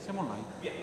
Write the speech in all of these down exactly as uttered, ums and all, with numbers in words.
Siamo online. Via.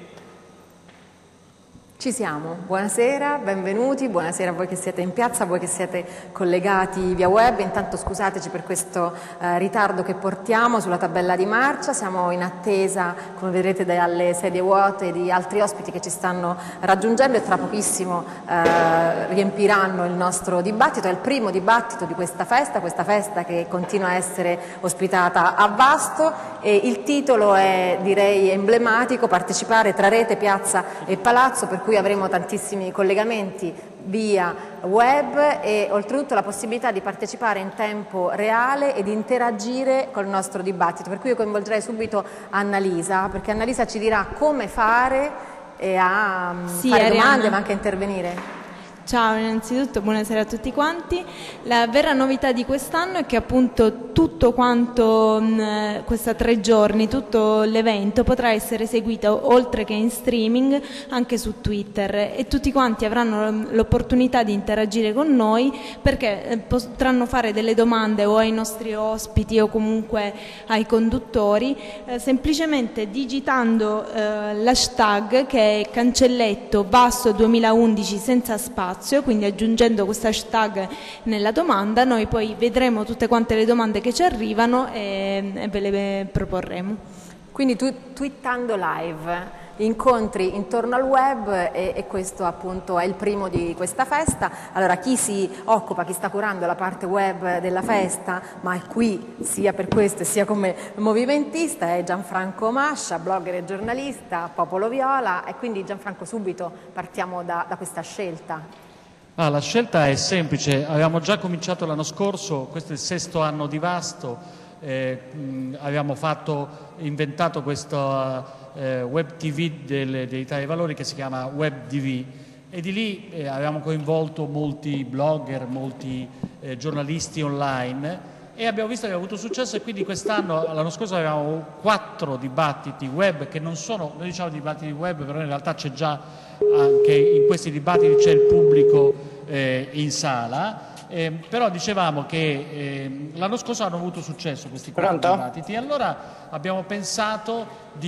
Ci siamo, buonasera, benvenuti, buonasera a voi che siete in piazza, a voi che siete collegati via web. Intanto scusateci per questo eh, ritardo che portiamo sulla tabella di marcia, siamo in attesa, come vedrete dalle sedie vuote, di altri ospiti che ci stanno raggiungendo e tra pochissimo eh, riempiranno il nostro dibattito. È il primo dibattito di questa festa, questa festa che continua a essere ospitata a Vasto, e il titolo è, direi, emblematico: partecipare tra rete, piazza e palazzo, per cui avremo tantissimi collegamenti via web e oltretutto la possibilità di partecipare in tempo reale e di interagire col nostro dibattito. Per cui io coinvolgerei subito Annalisa, perché Annalisa ci dirà come fare e a sì, fare Arianna. domande ma anche intervenire. Ciao, innanzitutto buonasera a tutti quanti. La vera novità di quest'anno è che appunto tutto quanto mh, questa tre giorni, tutto l'evento potrà essere seguito oltre che in streaming anche su Twitter, e tutti quanti avranno l'opportunità di interagire con noi, perché eh, potranno fare delle domande o ai nostri ospiti o comunque ai conduttori eh, semplicemente digitando eh, l'hashtag, che è cancelletto Vasto duemilaundici senza spazio. Quindi aggiungendo questo hashtag nella domanda noi poi vedremo tutte quante le domande che ci arrivano e, e ve le proporremo. Quindi tu, twittando live, incontri intorno al web e, e questo appunto è il primo di questa festa. Allora, chi si occupa, chi sta curando la parte web della festa, ma è qui sia per questo sia come movimentista, è Gianfranco Mascia, blogger e giornalista, Popolo Viola. E quindi Gianfranco, subito partiamo da, da questa scelta. Ah, la scelta è semplice, avevamo già cominciato l'anno scorso, questo è il sesto anno di Vasto, eh, mh, abbiamo fatto, inventato questo eh, web tivù del, dell'Italia dei Valori che si chiama Web T V, e di lì eh, abbiamo coinvolto molti blogger, molti eh, giornalisti online, e abbiamo visto che aveva avuto successo, e quindi quest'anno, l'anno scorso avevamo quattro dibattiti web che non sono, noi diciamo dibattiti web, però in realtà c'è già anche in questi dibattiti c'è il pubblico eh, in sala, eh, però dicevamo che eh, l'anno scorso hanno avuto successo questi quattro Pronto? dibattiti, e allora abbiamo pensato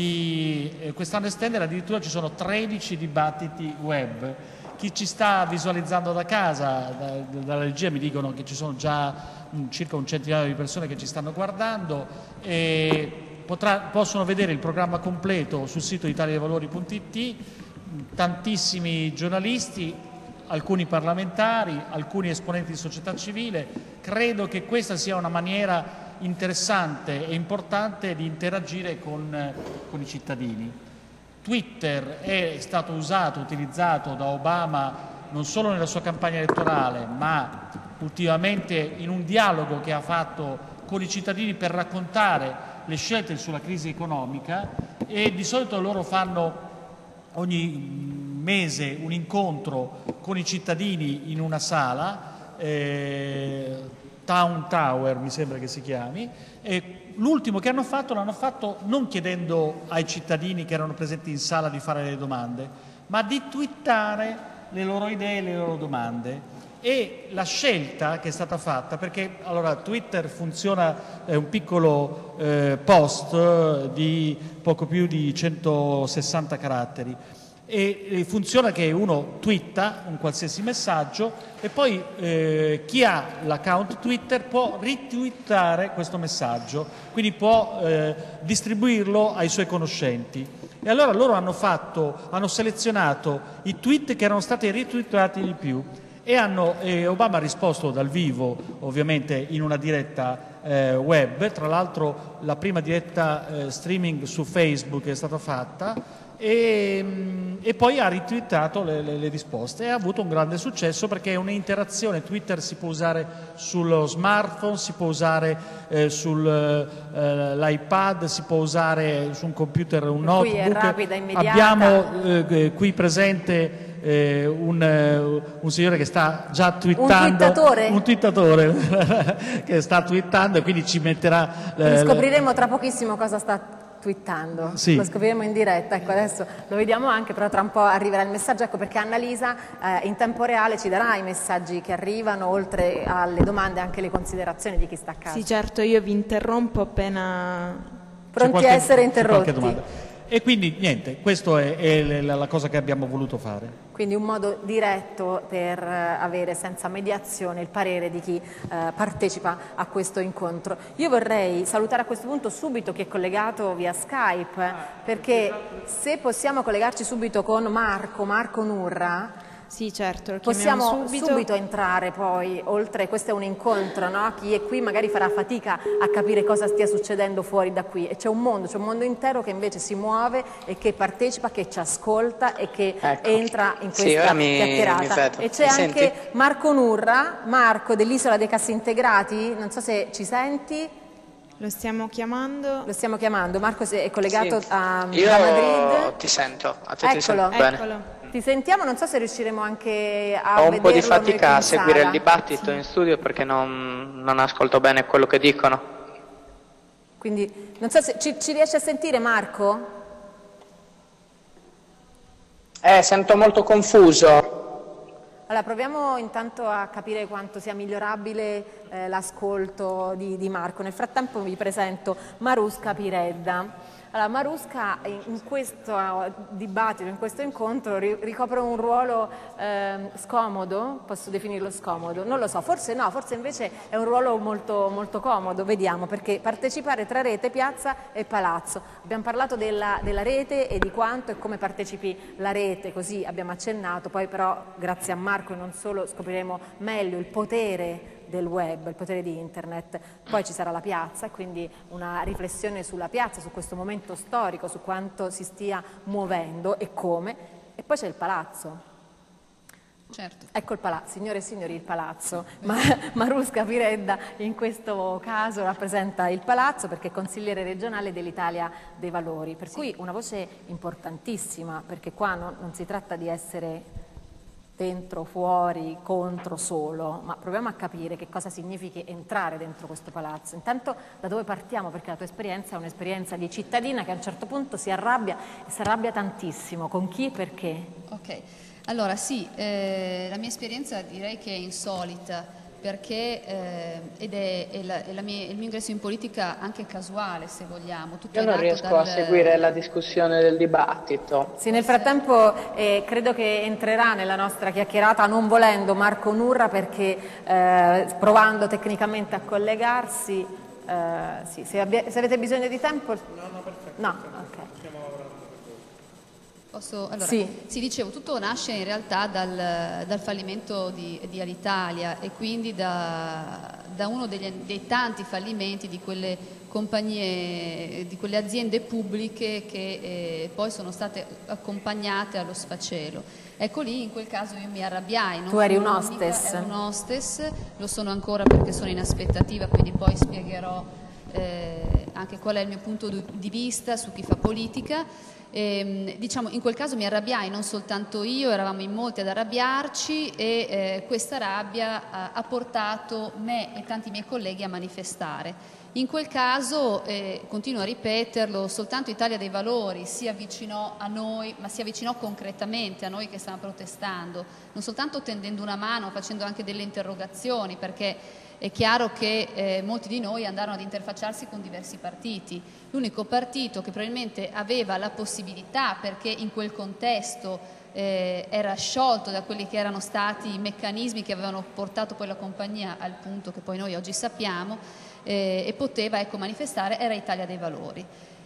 di eh, quest'anno estendere, addirittura ci sono tredici dibattiti web. Chi ci sta visualizzando da casa, da, dalla regia, mi dicono che ci sono già mh, circa un centinaio di persone che ci stanno guardando, e potrà, possono vedere il programma completo sul sito italia dei valori punto it. Tantissimi giornalisti, alcuni parlamentari, alcuni esponenti di società civile. Credo che questa sia una maniera interessante e importante di interagire con, con i cittadini. Twitter è stato usato, utilizzato da Obama non solo nella sua campagna elettorale, ma ultimamente in un dialogo che ha fatto con i cittadini per raccontare le scelte sulla crisi economica, e di solito loro fanno ogni mese un incontro con i cittadini in una sala, eh, Town Tower mi sembra che si chiami, e l'ultimo che hanno fatto l'hanno fatto non chiedendo ai cittadini che erano presenti in sala di fare le domande, ma di twittare le loro idee e le loro domande. E la scelta che è stata fatta, perché allora Twitter funziona, è un piccolo eh, post di poco più di centosessanta caratteri, e, e funziona che uno twitta un qualsiasi messaggio e poi eh, chi ha l'account Twitter può ritwittare questo messaggio, quindi può eh, distribuirlo ai suoi conoscenti. E allora loro hanno fatto, hanno selezionato i tweet che erano stati ritwittati di più, e hanno, eh, Obama ha risposto dal vivo, ovviamente in una diretta eh, web, tra l'altro la prima diretta eh, streaming su Facebook è stata fatta, e, mh, e poi ha ritwittato le, le, le risposte, e ha avuto un grande successo perché è un'interazione. Twitter si può usare sullo smartphone, si può usare eh, sull'iPad, eh, si può usare su un computer, un notebook. Qui è rapida, immediata. Abbiamo eh, qui presente Eh, un, uh, un signore che sta già twittando, un twittatore, un twittatore che sta twittando, e quindi ci metterà eh, scopriremo tra pochissimo cosa sta twittando, sì. Lo scopriremo in diretta, ecco, adesso lo vediamo anche, però tra un po' arriverà il messaggio, ecco perché Annalisa eh, in tempo reale ci darà i messaggi che arrivano, oltre alle domande anche le considerazioni di chi sta a casa. Sì, certo, io vi interrompo appena pronti qualche, a essere interrotti. domanda. E quindi niente, questa è, è la cosa che abbiamo voluto fare. Quindi un modo diretto per avere senza mediazione il parere di chi eh, partecipa a questo incontro. Io vorrei salutare a questo punto subito chi è collegato via Skype, perché se possiamo collegarci subito con Marco, Marco Nurra. Sì, certo, lo possiamo subito. subito entrare poi, oltre, questo è un incontro, no? Chi è qui magari farà fatica a capire cosa stia succedendo fuori da qui, e c'è un mondo, c'è un mondo intero che invece si muove e che partecipa, che ci ascolta e che ecco. entra in questa sì, ora mi, chiacchierata. mi e c'è anche senti? Marco Nurra, Marco dell'Isola dei Cassi Integrati, non so se ci senti. Lo stiamo chiamando. Lo stiamo chiamando, Marco è collegato sì. a, Io a Madrid. ti sento, a te Eccolo. ti sento bene. Eccolo. Ti sentiamo, non so se riusciremo anche a Ho un vederlo po' di fatica a seguire sala. il dibattito sì. in studio perché non, non ascolto bene quello che dicono. Quindi, non so se ci, ci riesci a sentire, Marco? Eh, sento molto confuso. Allora, proviamo intanto a capire quanto sia migliorabile eh, l'ascolto di, di Marco. Nel frattempo vi presento Marusca Piredda. Allora, Marusca in questo dibattito, in questo incontro ricopre un ruolo eh, scomodo, posso definirlo scomodo? Non lo so, forse no, forse invece è un ruolo molto, molto comodo, vediamo, perché partecipare tra rete, piazza e palazzo. Abbiamo parlato della, della rete e di quanto e come partecipi la rete, così abbiamo accennato, poi però grazie a Marco e non solo scopriremo meglio il potere del web, il potere di internet. Poi ci sarà la piazza, quindi una riflessione sulla piazza, su questo momento storico, su quanto si stia muovendo e come, e poi c'è il palazzo. Certo. Ecco il palazzo, signore e signori, il palazzo. Ma Marusca Piredda in questo caso rappresenta il palazzo perché è consigliere regionale dell'Italia dei Valori, per sì. cui una voce importantissima, perché qua no, non si tratta di essere dentro, fuori, contro, solo, ma proviamo a capire che cosa significhi entrare dentro questo palazzo. Intanto da dove partiamo? Perché la tua esperienza è un'esperienza di cittadina che a un certo punto si arrabbia e si arrabbia tantissimo. Con chi e perché? Ok, allora sì, eh, la mia esperienza direi che è insolita perché eh, ed è, è, la, è la mia, il mio ingresso in politica anche casuale, se vogliamo. Tutto Io non riesco dal... a seguire la discussione del dibattito. Sì, nel frattempo eh, credo che entrerà nella nostra chiacchierata, non volendo, Marco Nurra, perché eh, provando tecnicamente a collegarsi, eh, sì, se, se avete bisogno di tempo... No, no, perfetto. No, ok. Posso? Allora, sì. sì, dicevo, tutto nasce in realtà dal, dal fallimento di, di Alitalia e quindi da, da uno degli, dei tanti fallimenti di quelle compagnie, di quelle aziende pubbliche che eh, poi sono state accompagnate allo sfacelo. Ecco lì, in quel caso io mi arrabbiai. Non tu eri un hostess. Ero un hostess, lo sono ancora perché sono in aspettativa, quindi poi spiegherò eh, anche qual è il mio punto di vista su chi fa politica. E, diciamo, in quel caso mi arrabbiai, non soltanto io, eravamo in molti ad arrabbiarci e eh, questa rabbia ha, ha portato me e tanti miei colleghi a manifestare. In quel caso, eh, continuo a ripeterlo, soltanto Italia dei Valori si avvicinò a noi, ma si avvicinò concretamente a noi che stavamo protestando, non soltanto tendendo una mano, facendo anche delle interrogazioni, perché è chiaro che eh, molti di noi andarono ad interfacciarsi con diversi partiti. L'unico partito che probabilmente aveva la possibilità, perché in quel contesto eh, era sciolto da quelli che erano stati i meccanismi che avevano portato poi la compagnia al punto che poi noi oggi sappiamo, eh, e poteva ecco, manifestare, era Italia dei Valori.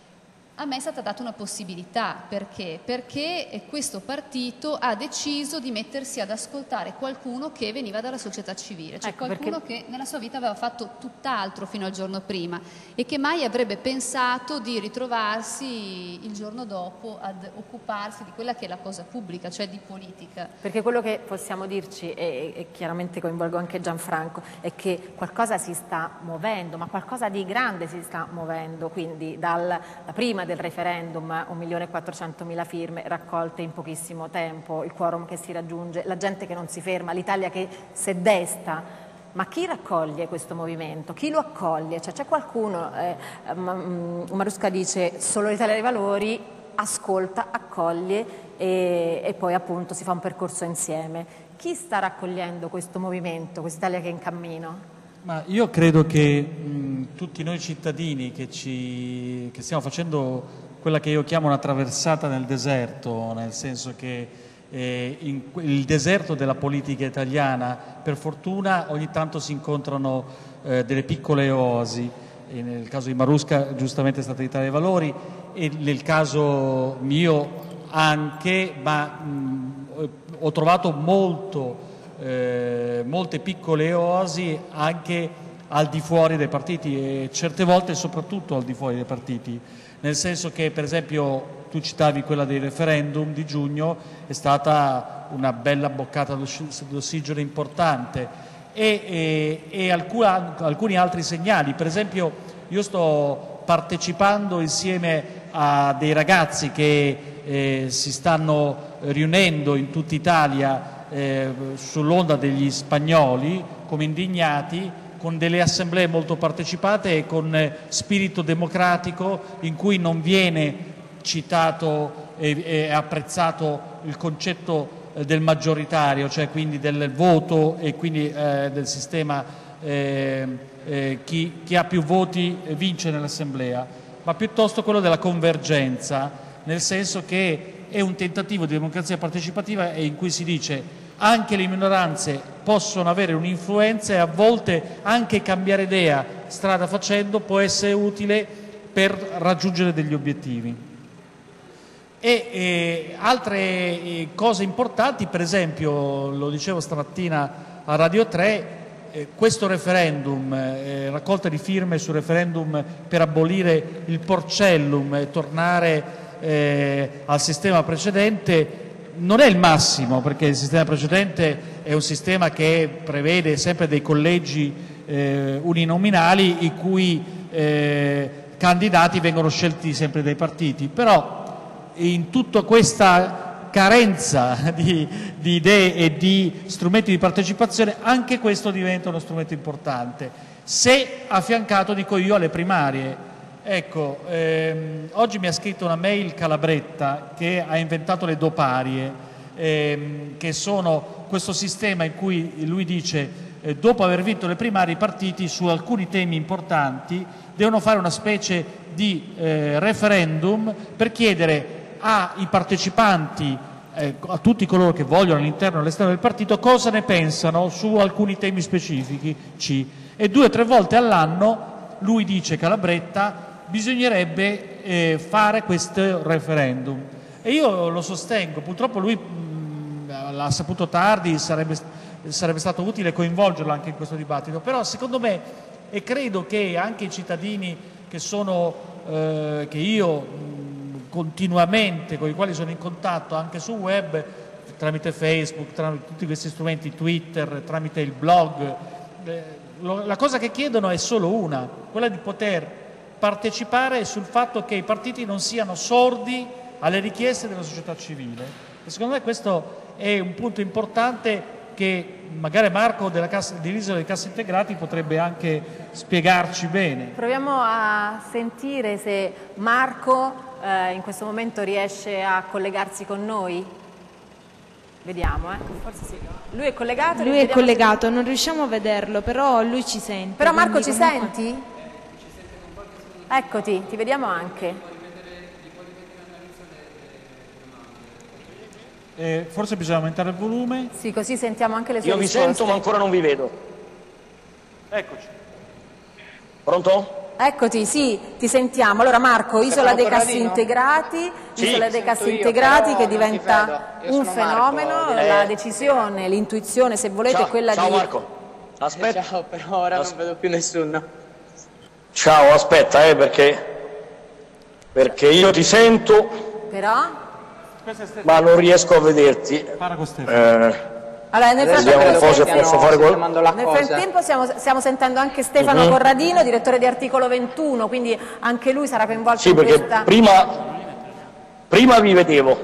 A me è stata data una possibilità, perché? Perché questo partito ha deciso di mettersi ad ascoltare qualcuno che veniva dalla società civile, cioè ecco, qualcuno perché... che nella sua vita aveva fatto tutt'altro fino al giorno prima e che mai avrebbe pensato di ritrovarsi il giorno dopo ad occuparsi di quella che è la cosa pubblica, cioè di politica. Perché quello che possiamo dirci, e, e chiaramente coinvolgo anche Gianfranco, è che qualcosa si sta muovendo, ma qualcosa di grande si sta muovendo, quindi dalla prima del referendum, un milione e quattrocentomila firme raccolte in pochissimo tempo, il quorum che si raggiunge, la gente che non si ferma, l'Italia che si desta. Ma chi raccoglie questo movimento? Chi lo accoglie? Cioè, c'è qualcuno, eh, Marusca dice, solo l'Italia dei Valori ascolta, accoglie e, e poi appunto si fa un percorso insieme. Chi sta raccogliendo questo movimento, quest'Italia che è in cammino? Ma io credo che mh, tutti noi cittadini che, ci, che stiamo facendo quella che io chiamo una traversata nel deserto, nel senso che eh, in, il deserto della politica italiana, per fortuna ogni tanto si incontrano eh, delle piccole oasi, e nel caso di Marusca giustamente è stata l'Italia dei Valori, e nel caso mio anche, ma mh, ho trovato molto, eh, molte piccole oasi anche al di fuori dei partiti, e certe volte soprattutto al di fuori dei partiti, nel senso che, per esempio, tu citavi quella dei referendum di giugno, è stata una bella boccata d'ossigeno importante, e, e, e alcuna, alcuni altri segnali. Per esempio, io sto partecipando insieme a dei ragazzi che eh, si stanno riunendo in tutta Italia eh, sull'onda degli spagnoli come indignati, con delle assemblee molto partecipate e con eh, spirito democratico, in cui non viene citato e, e apprezzato il concetto eh, del maggioritario, cioè quindi del voto e quindi eh, del sistema eh, eh, chi, chi ha più voti vince nell'assemblea, ma piuttosto quello della convergenza, nel senso che è un tentativo di democrazia partecipativa e in cui si dice anche le minoranze possono avere un'influenza e a volte anche cambiare idea strada facendo può essere utile per raggiungere degli obiettivi. E, e altre eh, cose importanti, per esempio, lo dicevo stamattina a Radio tre, eh, questo referendum, eh, raccolta di firme sul referendum per abolire il porcellum e tornare eh, al sistema precedente, non è il massimo, perché il sistema precedente è un sistema che prevede sempre dei collegi eh, uninominali i cui eh, candidati vengono scelti sempre dai partiti, però in tutta questa carenza di, di idee e di strumenti di partecipazione anche questo diventa uno strumento importante, se affiancato, dico io, alle primarie. Ecco, ehm, oggi mi ha scritto una mail Calabretta, che ha inventato le doparie, ehm, che sono questo sistema in cui lui dice eh, dopo aver vinto le primarie i partiti su alcuni temi importanti devono fare una specie di eh, referendum per chiedere ai partecipanti, eh, a tutti coloro che vogliono all'interno e all'esterno del partito, cosa ne pensano su alcuni temi specifici, e due o tre volte all'anno, lui dice, Calabretta, bisognerebbe eh, fare questo referendum, e io lo sostengo. Purtroppo lui l'ha saputo tardi, sarebbe, sarebbe stato utile coinvolgerlo anche in questo dibattito, però secondo me, e credo che anche i cittadini che sono eh, che io mh, continuamente, con i quali sono in contatto anche sul web, tramite Facebook, tramite tutti questi strumenti, Twitter, tramite il blog, eh, lo, la cosa che chiedono è solo una, quella di poter partecipare sul fatto che i partiti non siano sordi alle richieste della società civile. E secondo me questo è un punto importante che magari Marco della Cassa, dell'Isola dei Cassi Integrati potrebbe anche spiegarci bene. Proviamo a sentire se Marco eh, in questo momento riesce a collegarsi con noi. Vediamo, eh. Forse sì. Lui è collegato? Lui è collegato, se... non riusciamo a vederlo, però lui ci sente. Però Marco ci comunque... senti? Eccoti, ti vediamo anche. Eh, forse bisogna aumentare il volume. Sì, così sentiamo anche le sue Io risposte. vi sento, ma ancora non vi vedo. Eccoci. Pronto? Eccoti, sì, ti sentiamo. Allora Marco, Isola dei Cassi Integrati, Sì. Isola dei Cassi io, Integrati però che non ti diventa vedo. Io un sono fenomeno, Marco, la eh. decisione, l'intuizione, se volete, Ciao, è quella ciao di... Marco. Aspetta. Ciao, però ora As- non vedo più nessuno. Ciao, aspetta, eh, perché perché io ti sento, Però? ma non riesco a vederti. Parla con Stefano. Eh, Allora, nel Adesso Vediamo frattempo, un po' se stiamo posso fare qual- sistemando la nel cosa. frattempo stiamo, stiamo sentendo anche Stefano Mhm. Corradino, direttore di Articolo ventuno, quindi anche lui sarà coinvolto sì, in perché questa... prima prima vi vedevo.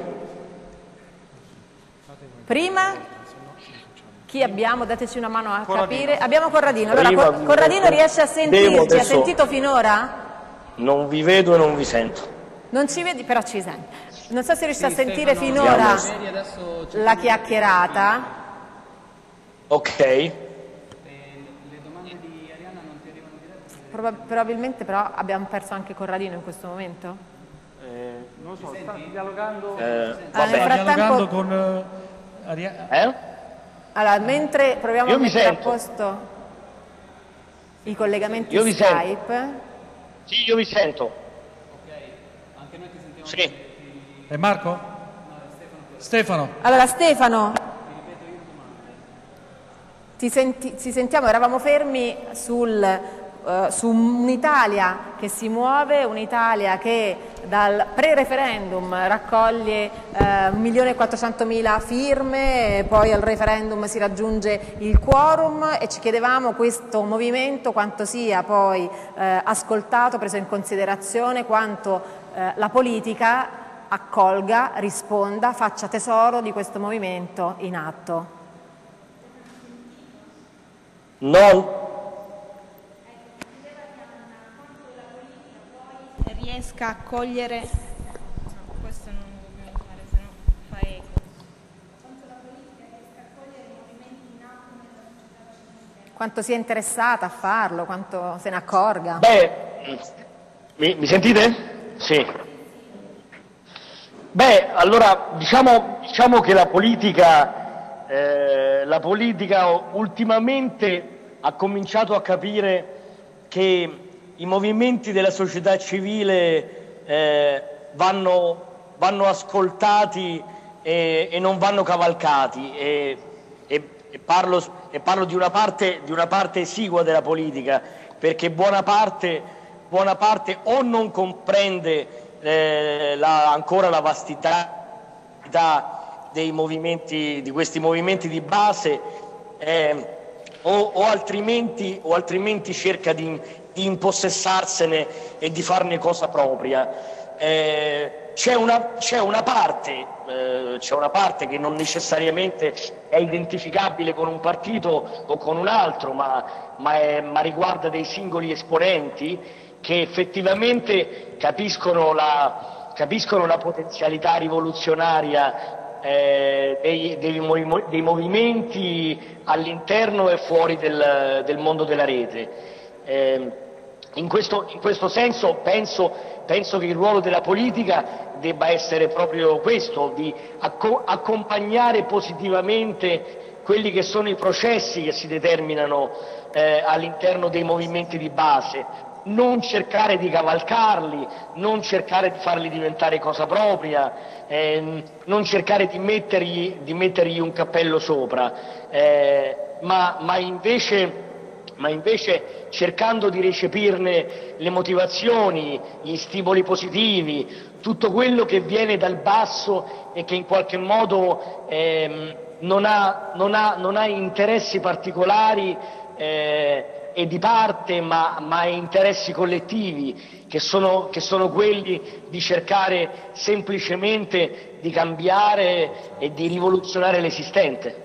Prima? Chi abbiamo? Dateci una mano a Corradino. capire. Abbiamo Corradino. Allora, Prima Cor- vi Corradino vedevo. riesce a sentirci? Devo Ha adesso- sentito finora? Non vi vedo e non vi sento. Non ci vedi, però ci senti. Non so se riesci a Sì, sentire Stefano, finora vediamo. Adesso c'è la chiacchierata. Ok. le domande di Arianna non ti arrivano dirette. Proba- probabilmente però abbiamo perso anche Corradino in questo momento. Eh, Non so, sta dialogando, Eh, Ah, nel vabbè. sta frattempo- dialogando con eh, Aria- Eh? Allora, mentre proviamo Io a mi mettere sento. a posto i collegamenti Io vi sento. Skype, Sì, io vi sento. Anche noi ti sentiamo. Sì. È Marco? Stefano. allora Stefano, ti, senti, ti sentiamo, eravamo fermi sul, eh, su un'Italia che si muove, un'Italia che dal pre-referendum raccoglie eh, un milione e quattrocentomila firme, poi al referendum si raggiunge il quorum e ci chiedevamo questo movimento quanto sia poi eh, ascoltato, preso in considerazione, quanto eh, la politica accolga, risponda, faccia tesoro di questo movimento in atto. Non, riesca a cogliere. No, questo non lo dobbiamo fare, sennò fa eco. Quanto sia interessata a farlo, quanto se ne accorga. beh, mi, mi sentite? Sì. Beh, allora diciamo, diciamo che la politica, eh, la politica ultimamente ha cominciato a capire che i movimenti della società civile eh, vanno, vanno ascoltati e, e non vanno cavalcati e, e, e, parlo, e parlo di una parte, di una parte esigua della politica, perché buona parte, buona parte o non comprende Eh, la, ancora la vastità dei movimenti, di questi movimenti di base eh, o, o, altrimenti, o altrimenti cerca di, di impossessarsene e di farne cosa propria. Eh, c'è, una, c'è, una parte, eh, c'è una parte che non necessariamente è identificabile con un partito o con un altro, ma, ma, è, ma riguarda dei singoli esponenti che effettivamente capiscono la, capiscono la potenzialità rivoluzionaria eh, dei, dei, movi, dei movimenti all'interno e fuori del, del mondo della rete. Eh, in, questo, in questo senso penso, penso che il ruolo della politica debba essere proprio questo, di acco- accompagnare positivamente quelli che sono i processi che si determinano eh, all'interno dei movimenti di base, non cercare di cavalcarli, non cercare di farli diventare cosa propria, eh, non cercare di mettergli, di mettergli un cappello sopra, eh, ma, ma, invece, ma invece cercando di recepirne le motivazioni, gli stimoli positivi, tutto quello che viene dal basso e che in qualche modo ehm, non, ha, non, ha, non ha interessi particolari eh, e di parte, ma, ma interessi collettivi, che sono, che sono quelli di cercare semplicemente di cambiare e di rivoluzionare l'esistente.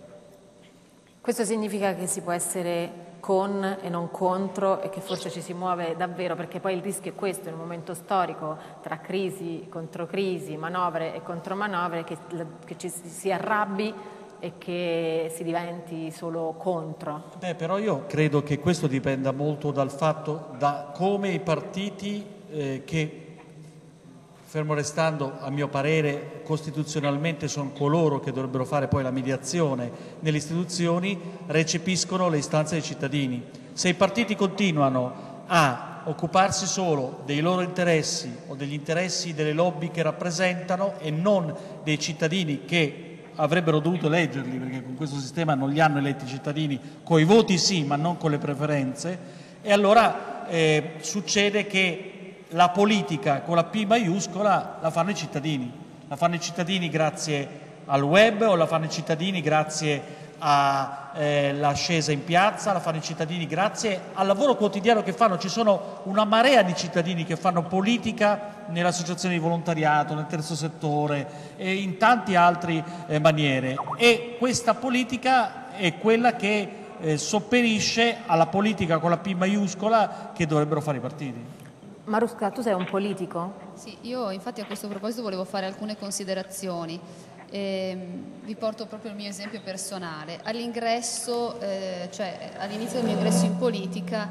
Questo significa che si può essere con e non contro e che forse ci si muove davvero, perché poi il rischio è questo, in un momento storico tra crisi contro crisi, manovre e contromanovre, che, che ci si arrabbi e che si diventi solo contro. Beh, però io credo che questo dipenda molto dal fatto da come i partiti eh, che, fermo restando a mio parere costituzionalmente sono coloro che dovrebbero fare poi la mediazione nelle istituzioni, recepiscono le istanze dei cittadini. Se i partiti continuano a occuparsi solo dei loro interessi o degli interessi delle lobby che rappresentano e non dei cittadini che avrebbero dovuto eleggerli, perché con questo sistema non li hanno eletti i cittadini, coi voti sì, ma non con le preferenze, e allora eh, succede che la politica con la P maiuscola la fanno i cittadini, la fanno i cittadini grazie al web o la fanno i cittadini grazie all'ascesa eh, in piazza, la fanno i cittadini grazie al lavoro quotidiano che fanno. Ci sono una marea di cittadini che fanno politica nelle associazioni di volontariato, nel terzo settore e in tante altre eh, maniere, e questa politica è quella che eh, sopperisce alla politica con la P maiuscola che dovrebbero fare i partiti. Marusca, tu sei un politico? Sì, io infatti a questo proposito volevo fare alcune considerazioni. Eh, vi porto proprio il mio esempio personale. All'ingresso, eh, cioè all'inizio del mio ingresso in politica,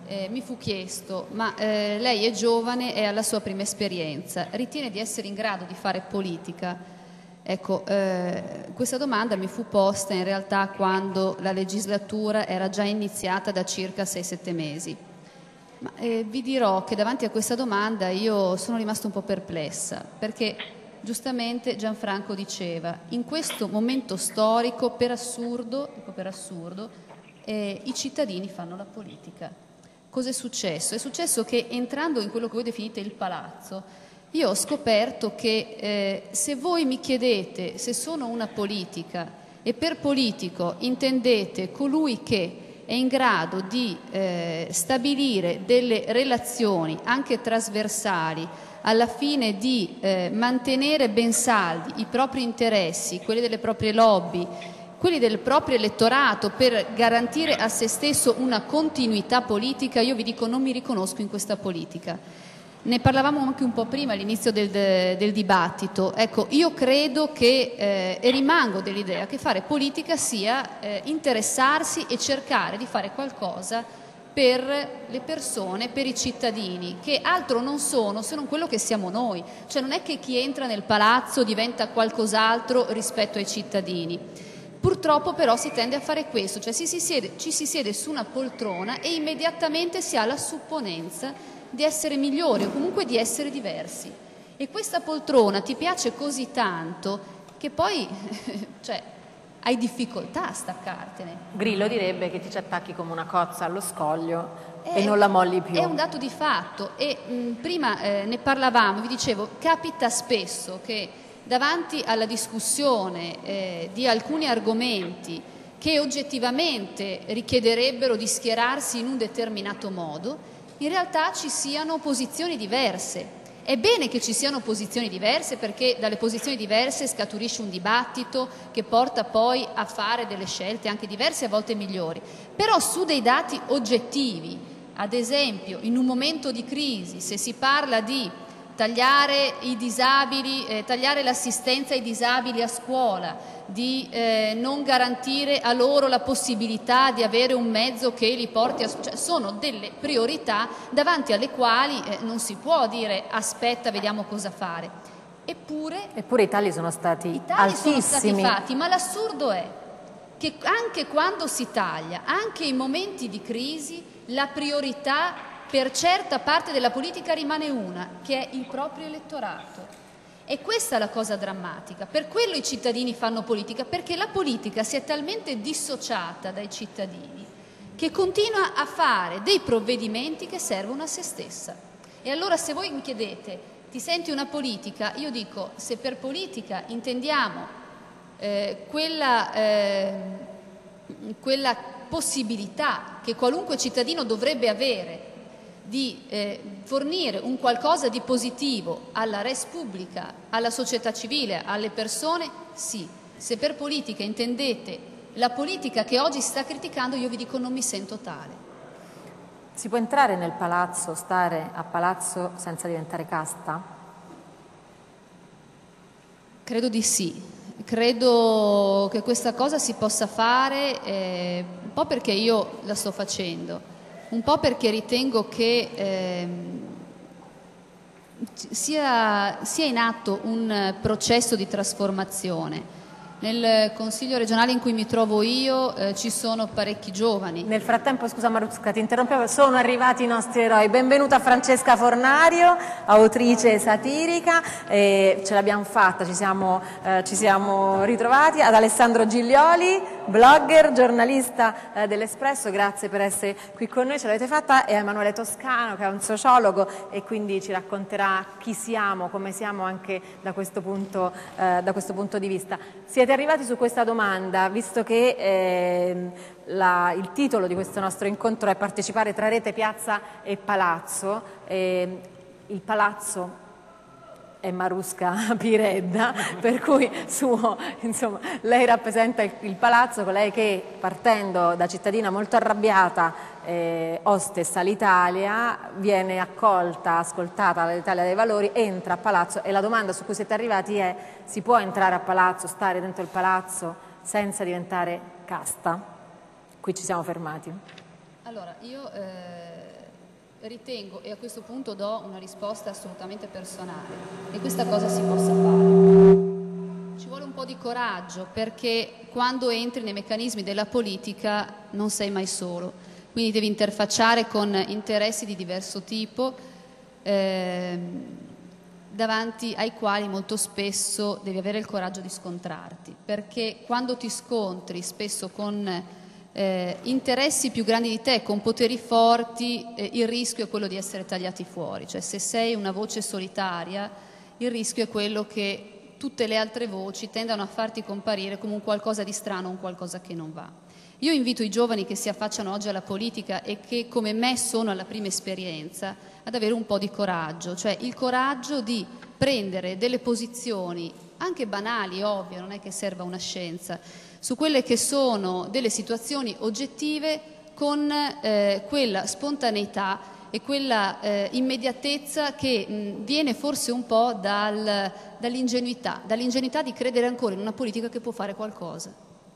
eh, mi fu chiesto, ma eh, lei è giovane, è alla sua prima esperienza, ritiene di essere in grado di fare politica? Ecco, eh, questa domanda mi fu posta in realtà quando la legislatura era già iniziata da circa sei sette mesi. Ma, eh, vi dirò che davanti a questa domanda io sono rimasta un po' perplessa, perché giustamente Gianfranco diceva, in questo momento storico, per assurdo, dico per assurdo, eh, i cittadini fanno la politica. Cos'è successo? È successo che entrando in quello che voi definite il palazzo, io ho scoperto che eh, se voi mi chiedete se sono una politica e per politico intendete colui che è in grado di eh, stabilire delle relazioni anche trasversali alla fine di eh, mantenere ben saldi i propri interessi, quelli delle proprie lobby, quelli del proprio elettorato per garantire a se stesso una continuità politica, io vi dico non mi riconosco in questa politica. Ne parlavamo anche un po' prima all'inizio del, del dibattito. Ecco, io credo che eh, e rimango dell'idea che fare politica sia eh, interessarsi e cercare di fare qualcosa per le persone, per i cittadini, che altro non sono se non quello che siamo noi. Cioè non è che chi entra nel palazzo diventa qualcos'altro rispetto ai cittadini. Purtroppo però si tende a fare questo, cioè si, si siede, ci si siede su una poltrona e immediatamente si ha la supponenza di essere migliori o comunque di essere diversi. E questa poltrona ti piace così tanto che poi cioè, hai difficoltà a staccartene. Grillo direbbe che ti ci attacchi come una cozza allo scoglio è, e non la molli più. È un dato di fatto e mh, prima eh, ne parlavamo, vi dicevo, capita spesso che davanti alla discussione eh, di alcuni argomenti che oggettivamente richiederebbero di schierarsi in un determinato modo, in realtà ci siano posizioni diverse. È bene che ci siano posizioni diverse perché dalle posizioni diverse scaturisce un dibattito che porta poi a fare delle scelte anche diverse, a volte migliori. Però su dei dati oggettivi, ad esempio in un momento di crisi, se si parla di tagliare i disabili, eh, tagliare l'assistenza ai disabili a scuola, di eh, non garantire a loro la possibilità di avere un mezzo che li porti a... Cioè, sono delle priorità davanti alle quali eh, non si può dire aspetta, vediamo cosa fare. Eppure, Eppure i tagli sono stati i tagli altissimi. sono stati fatti, ma l'assurdo è che anche quando si taglia, anche in momenti di crisi, la priorità per certa parte della politica rimane una, che è il proprio elettorato. E questa è la cosa drammatica. Per quello i cittadini fanno politica, perché la politica si è talmente dissociata dai cittadini che continua a fare dei provvedimenti che servono a se stessa. E allora se voi mi chiedete, ti senti una politica? Io dico, se per politica intendiamo eh, quella, eh, quella possibilità che qualunque cittadino dovrebbe avere di eh, fornire un qualcosa di positivo alla res pubblica, alla società civile, alle persone, sì. Se per politica intendete la politica che oggi si sta criticando, io vi dico non mi sento tale. Si può entrare nel palazzo, stare a palazzo senza diventare casta? Credo di sì. Credo che questa cosa si possa fare eh, un po' perché io la sto facendo. Un po' perché ritengo che eh, sia, sia in atto un processo di trasformazione. Nel Consiglio regionale in cui mi trovo io eh, ci sono parecchi giovani. Nel frattempo, scusa Marusca, ti interrompevo, sono arrivati i nostri eroi. Benvenuta Francesca Fornario, autrice satirica, eh, ce l'abbiamo fatta, ci siamo, eh, ci siamo ritrovati. Ad Alessandro Giglioli, blogger, giornalista eh, dell'Espresso, grazie per essere qui con noi, ce l'avete fatta, e a Emanuele Toscano che è un sociologo e quindi ci racconterà chi siamo, come siamo anche da questo punto, eh, da questo punto di vista. Siete arrivati su questa domanda, visto che eh, la, il titolo di questo nostro incontro è partecipare tra rete, piazza e palazzo. Eh, il palazzo è Marusca Piredda, per cui suo, insomma, lei rappresenta il, il palazzo, colei che partendo da cittadina molto arrabbiata, eh, hostessa all'Italia, viene accolta, ascoltata dall'Italia dei Valori, entra a palazzo, e la domanda su cui siete arrivati è: si può entrare a palazzo, stare dentro il palazzo senza diventare casta? Qui ci siamo fermati. Allora, io eh, ritengo, e a questo punto do una risposta assolutamente personale, che questa cosa si possa fare. Ci vuole un po' di coraggio, perché quando entri nei meccanismi della politica non sei mai solo, quindi devi interfacciare con interessi di diverso tipo, eh, davanti ai quali molto spesso devi avere il coraggio di scontrarti, perché quando ti scontri spesso con eh, interessi più grandi di te, con poteri forti, eh, il rischio è quello di essere tagliati fuori, cioè se sei una voce solitaria il rischio è quello che tutte le altre voci tendano a farti comparire come un qualcosa di strano, un qualcosa che non va. Io invito i giovani che si affacciano oggi alla politica e che come me sono alla prima esperienza ad avere un po' di coraggio, cioè il coraggio di prendere delle posizioni anche banali, ovvie, non è che serva una scienza, su quelle che sono delle situazioni oggettive con eh, quella spontaneità e quella eh, immediatezza che mh, viene forse un po' dal, dall'ingenuità, dall'ingenuità di credere ancora in una politica che può fare qualcosa.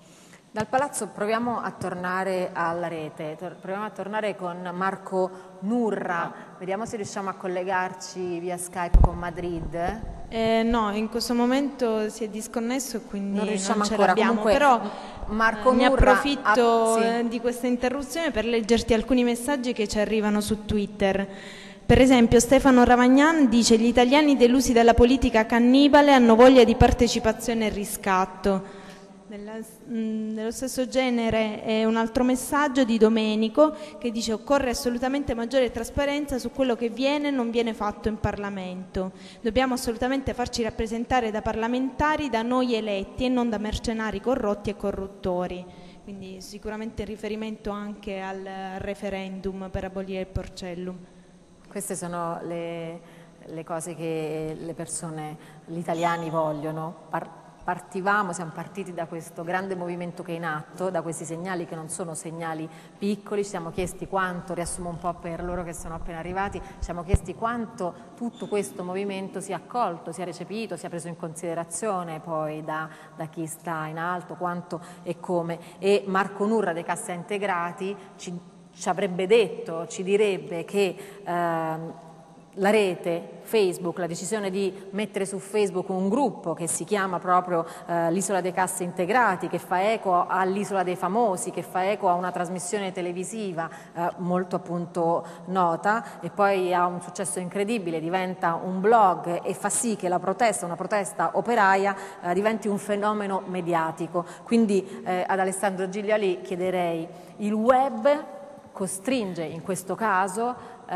Dal Palazzo proviamo a tornare alla rete, Tor- proviamo a tornare con Marco Nurra, vediamo se riusciamo a collegarci via Skype con Madrid. Eh, no, in questo momento si è disconnesso e quindi non riusciamo non ce ancora, l'abbiamo, comunque però Marco eh, mi Nurra approfitto ha- sì. eh, di questa interruzione per leggerti alcuni messaggi che ci arrivano su Twitter. Per esempio Stefano Ravagnan dice: gli italiani delusi dalla politica cannibale hanno voglia di partecipazione e riscatto. Nella, mh, nello stesso genere è un altro messaggio di Domenico che dice: occorre assolutamente maggiore trasparenza su quello che viene e non viene fatto in Parlamento, dobbiamo assolutamente farci rappresentare da parlamentari, da noi eletti e non da mercenari corrotti e corruttori. Quindi sicuramente riferimento anche al referendum per abolire il Porcellum. Queste sono le, le cose che le persone, gli italiani vogliono. Par- Partivamo, siamo partiti da questo grande movimento che è in atto, da questi segnali che non sono segnali piccoli, ci siamo chiesti quanto, riassumo un po' per loro che sono appena arrivati, ci siamo chiesti quanto tutto questo movimento sia accolto, sia recepito, sia preso in considerazione poi da, da chi sta in alto, quanto e come. E Marco Nurra dei Cassa Integrati ci, ci avrebbe detto, ci direbbe che ehm, la rete, Facebook, la decisione di mettere su Facebook un gruppo che si chiama proprio eh, l'Isola dei Cassa Integrati, che fa eco all'Isola dei Famosi, che fa eco a una trasmissione televisiva eh, molto appunto nota e poi ha un successo incredibile, diventa un blog e fa sì che la protesta, una protesta operaia, eh, diventi un fenomeno mediatico. Quindi eh, ad Alessandro Giglioli chiederei: il web costringe in questo caso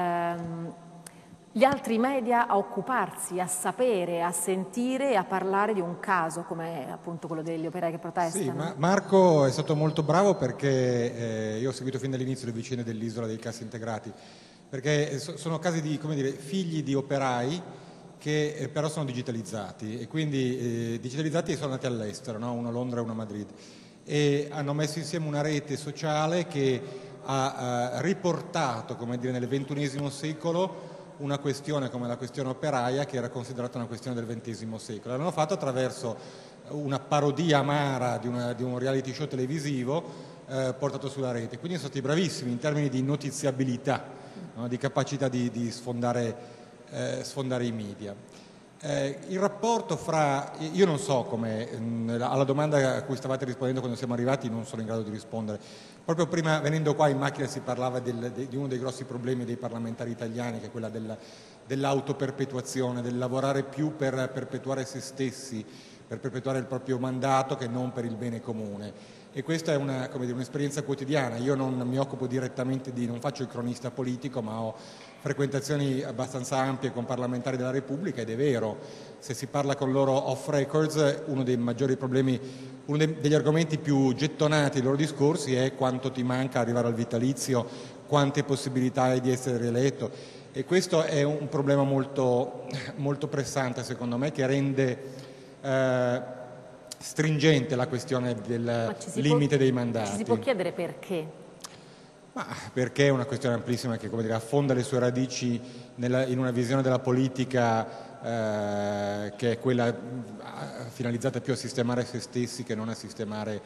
ehm, gli altri media a occuparsi, a sapere, a sentire e a parlare di un caso come appunto quello degli operai che protestano? Sì, ma Marco è stato molto bravo perché eh, io ho seguito fin dall'inizio le vicende dell'Isola dei Cassi Integrati, perché so, sono casi di, come dire, figli di operai che eh, però sono digitalizzati e quindi eh, digitalizzati e sono andati all'estero, no? Uno a Londra e uno a Madrid, e hanno messo insieme una rete sociale che ha eh, riportato, come dire, nel ventunesimo secolo una questione come la questione operaia che era considerata una questione del ventesimo secolo. L'hanno fatto attraverso una parodia amara di, una, di un reality show televisivo eh, portato sulla rete. Quindi sono stati bravissimi in termini di notiziabilità, no? Di capacità di, di sfondare, eh, sfondare i media. Eh, il rapporto fra, io non so come, alla domanda a cui stavate rispondendo quando siamo arrivati non sono in grado di rispondere. Proprio prima, venendo qua in macchina, si parlava del, de, di uno dei grossi problemi dei parlamentari italiani, che è quella del, dell'autoperpetuazione, del lavorare più per perpetuare se stessi, per perpetuare il proprio mandato che non per il bene comune. E questa è una, come dire, un'esperienza quotidiana. Io non mi occupo direttamente di, non faccio il cronista politico, ma ho frequentazioni abbastanza ampie con parlamentari della Repubblica ed è vero, se si parla con loro off records, uno dei maggiori problemi, uno dei, degli argomenti più gettonati dei loro discorsi è quanto ti manca arrivare al vitalizio, quante possibilità hai di essere rieletto, e questo è un problema molto, molto pressante secondo me, che rende eh, stringente la questione del limite può, dei mandati. Ci si può chiedere perché? Ma perché è una questione amplissima che, come dire, affonda le sue radici nella, in una visione della politica eh, che è quella finalizzata più a sistemare se stessi che non a sistemare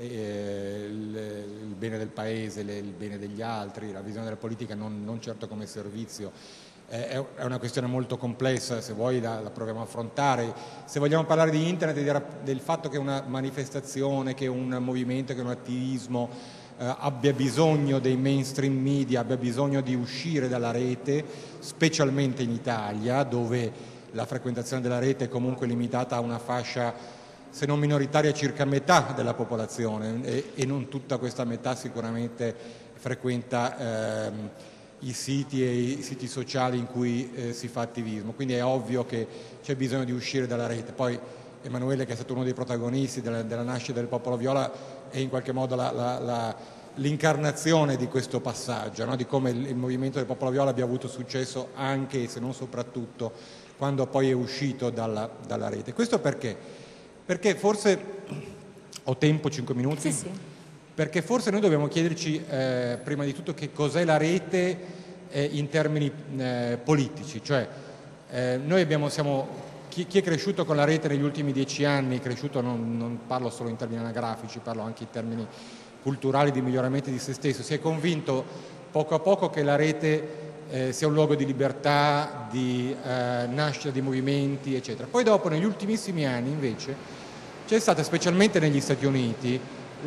eh, il, il bene del paese, le, il bene degli altri, la visione della politica non, non certo come servizio. Eh, è una questione molto complessa, se vuoi la, la proviamo a affrontare. Se vogliamo parlare di internet e del, del fatto che una manifestazione, che un movimento, che un attivismo eh, abbia bisogno dei mainstream media, abbia bisogno di uscire dalla rete, specialmente in Italia, dove la frequentazione della rete è comunque limitata a una fascia, se non minoritaria, circa metà della popolazione, e, e non tutta questa metà sicuramente frequenta ehm, i siti e i siti sociali in cui eh, si fa attivismo. Quindi è ovvio che c'è bisogno di uscire dalla rete. Poi Emanuele, che è stato uno dei protagonisti della, della nascita del Popolo Viola, è in qualche modo la, la, la, l'incarnazione di questo passaggio, no? Di come il, il movimento del Popolo Viola abbia avuto successo anche, se non soprattutto, quando poi è uscito dalla, dalla rete. Questo perché? Perché forse, ho tempo, cinque minuti? Sì, sì. Perché forse noi dobbiamo chiederci eh, prima di tutto che cos'è la rete eh, in termini eh, politici, cioè eh, noi abbiamo, siamo, chi, chi è cresciuto con la rete negli ultimi dieci anni, cresciuto non, non parlo solo in termini anagrafici, parlo anche in termini culturali di miglioramento di se stesso, si è convinto poco a poco che la rete Eh, sia un luogo di libertà, di eh, nascita di movimenti, eccetera. Poi dopo, negli ultimissimi anni, invece, c'è stata, specialmente negli Stati Uniti,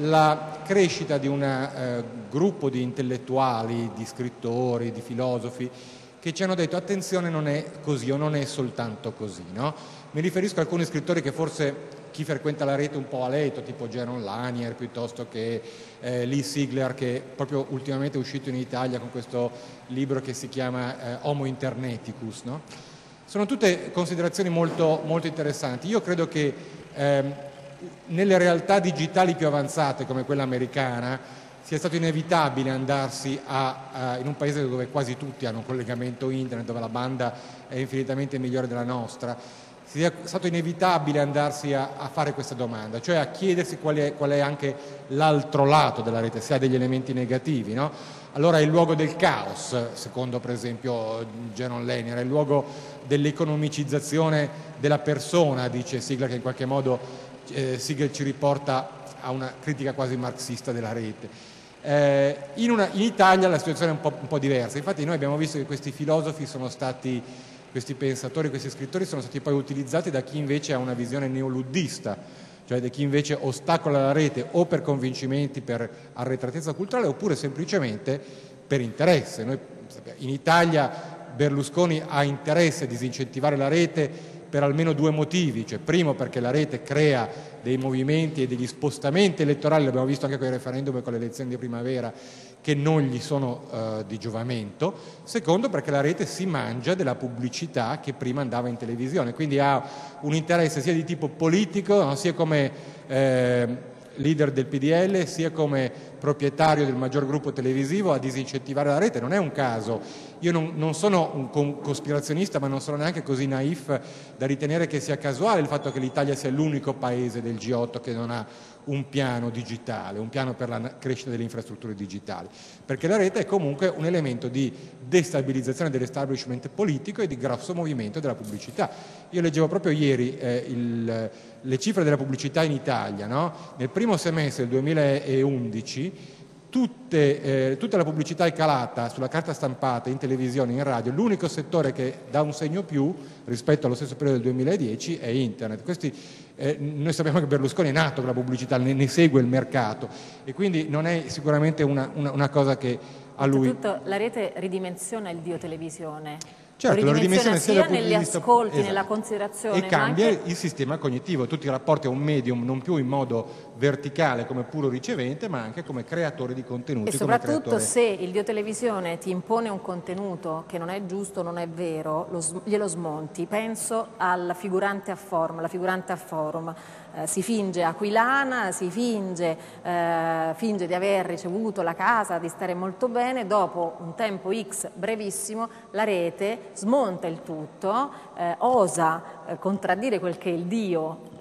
la crescita di un eh, gruppo di intellettuali, di scrittori, di filosofi, che ci hanno detto attenzione, non è così o non è soltanto così, no? Mi riferisco a alcuni scrittori che forse chi frequenta la rete un po' ha letto, tipo Jaron Lanier, piuttosto che eh, Lee Sigler, che proprio ultimamente è uscito in Italia con questo libro che si chiama eh, Homo Interneticus, no? Sono tutte considerazioni molto, molto interessanti. Io credo che ehm, nelle realtà digitali più avanzate, come quella americana, sia stato inevitabile andarsi a, a, in un paese dove quasi tutti hanno un collegamento internet, dove la banda è infinitamente migliore della nostra, sia stato inevitabile andarsi a, a fare questa domanda, cioè a chiedersi qual è, qual è anche l'altro lato della rete, se ha degli elementi negativi, no? Allora è il luogo del caos, secondo per esempio Jaron Lanier, è il luogo dell'economicizzazione della persona, dice Sigler, che in qualche modo eh, Sigler ci riporta a una critica quasi marxista della rete. Eh, in, una, in Italia la situazione è un po', un po' diversa, infatti noi abbiamo visto che questi filosofi sono stati, questi pensatori, questi scrittori sono stati poi utilizzati da chi invece ha una visione neoluddista, cioè da chi invece ostacola la rete o per convincimenti, per arretratezza culturale, oppure semplicemente per interesse. Noi, in Italia Berlusconi ha interesse a disincentivare la rete per almeno due motivi, cioè primo perché la rete crea dei movimenti e degli spostamenti elettorali, l'abbiamo visto anche con i referendum e con le elezioni di primavera, che non gli sono uh, di giovamento, secondo perché la rete si mangia della pubblicità che prima andava in televisione, quindi ha un interesse sia di tipo politico, no? Sia come eh, leader del P D L, sia come proprietario del maggior gruppo televisivo a disincentivare la rete. Non è un caso, io non, non sono un cospirazionista, ma non sono neanche così naif da ritenere che sia casuale il fatto che l'Italia sia l'unico paese del G otto che non ha un piano digitale, un piano per la crescita delle infrastrutture digitali, perché la rete è comunque un elemento di destabilizzazione dell'establishment politico e di grosso movimento della pubblicità. Io leggevo proprio ieri eh, il, le cifre della pubblicità in Italia, no? Nel primo semestre del duemilaundici tutte, eh, tutta la pubblicità è calata sulla carta stampata, in televisione, in radio. L'unico settore che dà un segno più rispetto allo stesso periodo del duemiladieci è internet. Questi, eh, noi sappiamo che Berlusconi è nato con la pubblicità, ne, ne segue il mercato e quindi non è sicuramente una, una, una cosa che a lui... Tutto, la rete ridimensiona il dio televisione. Certo, lo ridimensiona sia, sia negli ascolti, esatto, nella considerazione. E cambia anche... il sistema cognitivo, tutti i rapporti a un medium non più in modo verticale come puro ricevente, ma anche come creatore di contenuti. E soprattutto creatore... se il dio televisione ti impone un contenuto che non è giusto, non è vero, lo, glielo smonti. Penso al figurante a forum, la figurante a forum. Eh, si finge aquilana, si finge, eh, finge di aver ricevuto la casa, di stare molto bene, dopo un tempo X brevissimo la rete smonta il tutto, eh, osa eh, contraddire quel che il Dio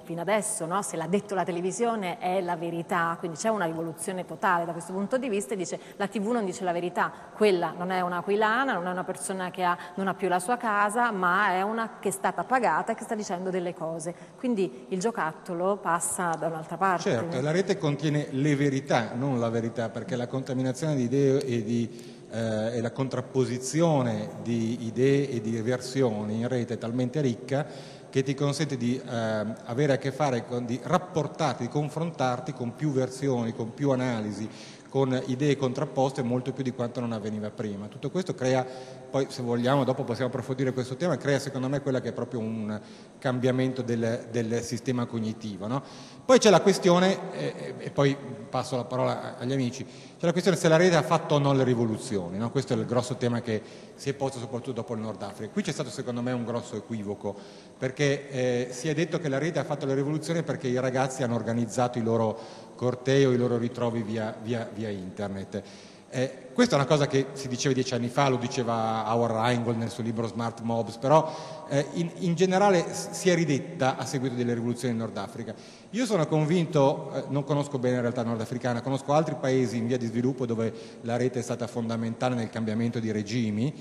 fino adesso, no? Se l'ha detto la televisione è la verità, quindi c'è una rivoluzione totale da questo punto di vista, e dice la tivù non dice la verità, quella non è un'aquilana, non è una persona che ha, non ha più la sua casa, ma è una che è stata pagata e che sta dicendo delle cose, quindi il giocattolo passa da un'altra parte. Certo, la rete contiene le verità, non la verità, perché la contaminazione di idee e di Eh, e la contrapposizione di idee e di versioni in rete è talmente ricca che ti consente di eh, avere a che fare con, di rapportarti, di confrontarti con più versioni, con più analisi, con idee contrapposte molto più di quanto non avveniva prima. Tutto questo crea, poi se vogliamo dopo possiamo approfondire questo tema, crea secondo me quella che è proprio un cambiamento del, del sistema cognitivo, no? Poi c'è la questione, eh, e poi passo la parola agli amici, c'è la questione se la rete ha fatto o no le rivoluzioni, no? Questo è il grosso tema che si è posto soprattutto dopo il Nord Africa. Qui c'è stato secondo me un grosso equivoco, perché eh, si è detto che la rete ha fatto le rivoluzioni perché i ragazzi hanno organizzato i loro cortei o i loro ritrovi via, via, via internet. Eh, questa è una cosa che si diceva dieci anni fa, lo diceva Howard Rheingold nel suo libro Smart Mobs, però eh, in, in generale si è ridetta a seguito delle rivoluzioni in Nord Africa. Io sono convinto, eh, non conosco bene la realtà nordafricana, conosco altri paesi in via di sviluppo dove la rete è stata fondamentale nel cambiamento di regimi,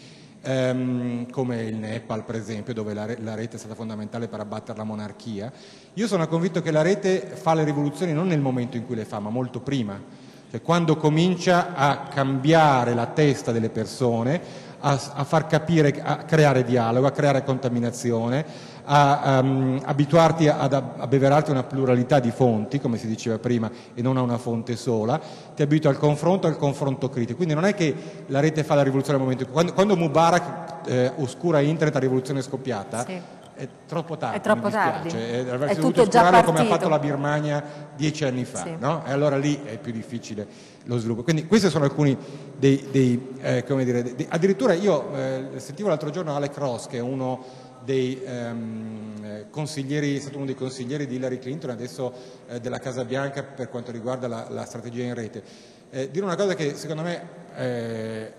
ehm, come il Nepal per esempio, dove la, la rete è stata fondamentale per abbattere la monarchia. Io sono convinto che la rete fa le rivoluzioni non nel momento in cui le fa, ma molto prima. Cioè, quando comincia a cambiare la testa delle persone, a, a far capire, a creare dialogo, a creare contaminazione, a um, abituarti ad abbeverarti a una pluralità di fonti, come si diceva prima, e non a una fonte sola, ti abitua al confronto e al confronto critico. Quindi non è che la rete fa la rivoluzione al momento in cui, quando, quando Mubarak eh, oscura internet, la rivoluzione è scoppiata, sì. È troppo tardi, è troppo mi tardi. dispiace, è tutto già partito come ha fatto la Birmania dieci anni fa, sì. No? E allora lì è più difficile lo sviluppo. Quindi questi sono alcuni dei, dei eh, come dire, dei, addirittura io eh, sentivo l'altro giorno Alec Ross, che è uno dei ehm, consiglieri, è stato uno dei consiglieri di Hillary Clinton, adesso eh, della Casa Bianca per quanto riguarda la, la strategia in rete, eh, dire una cosa che secondo me eh,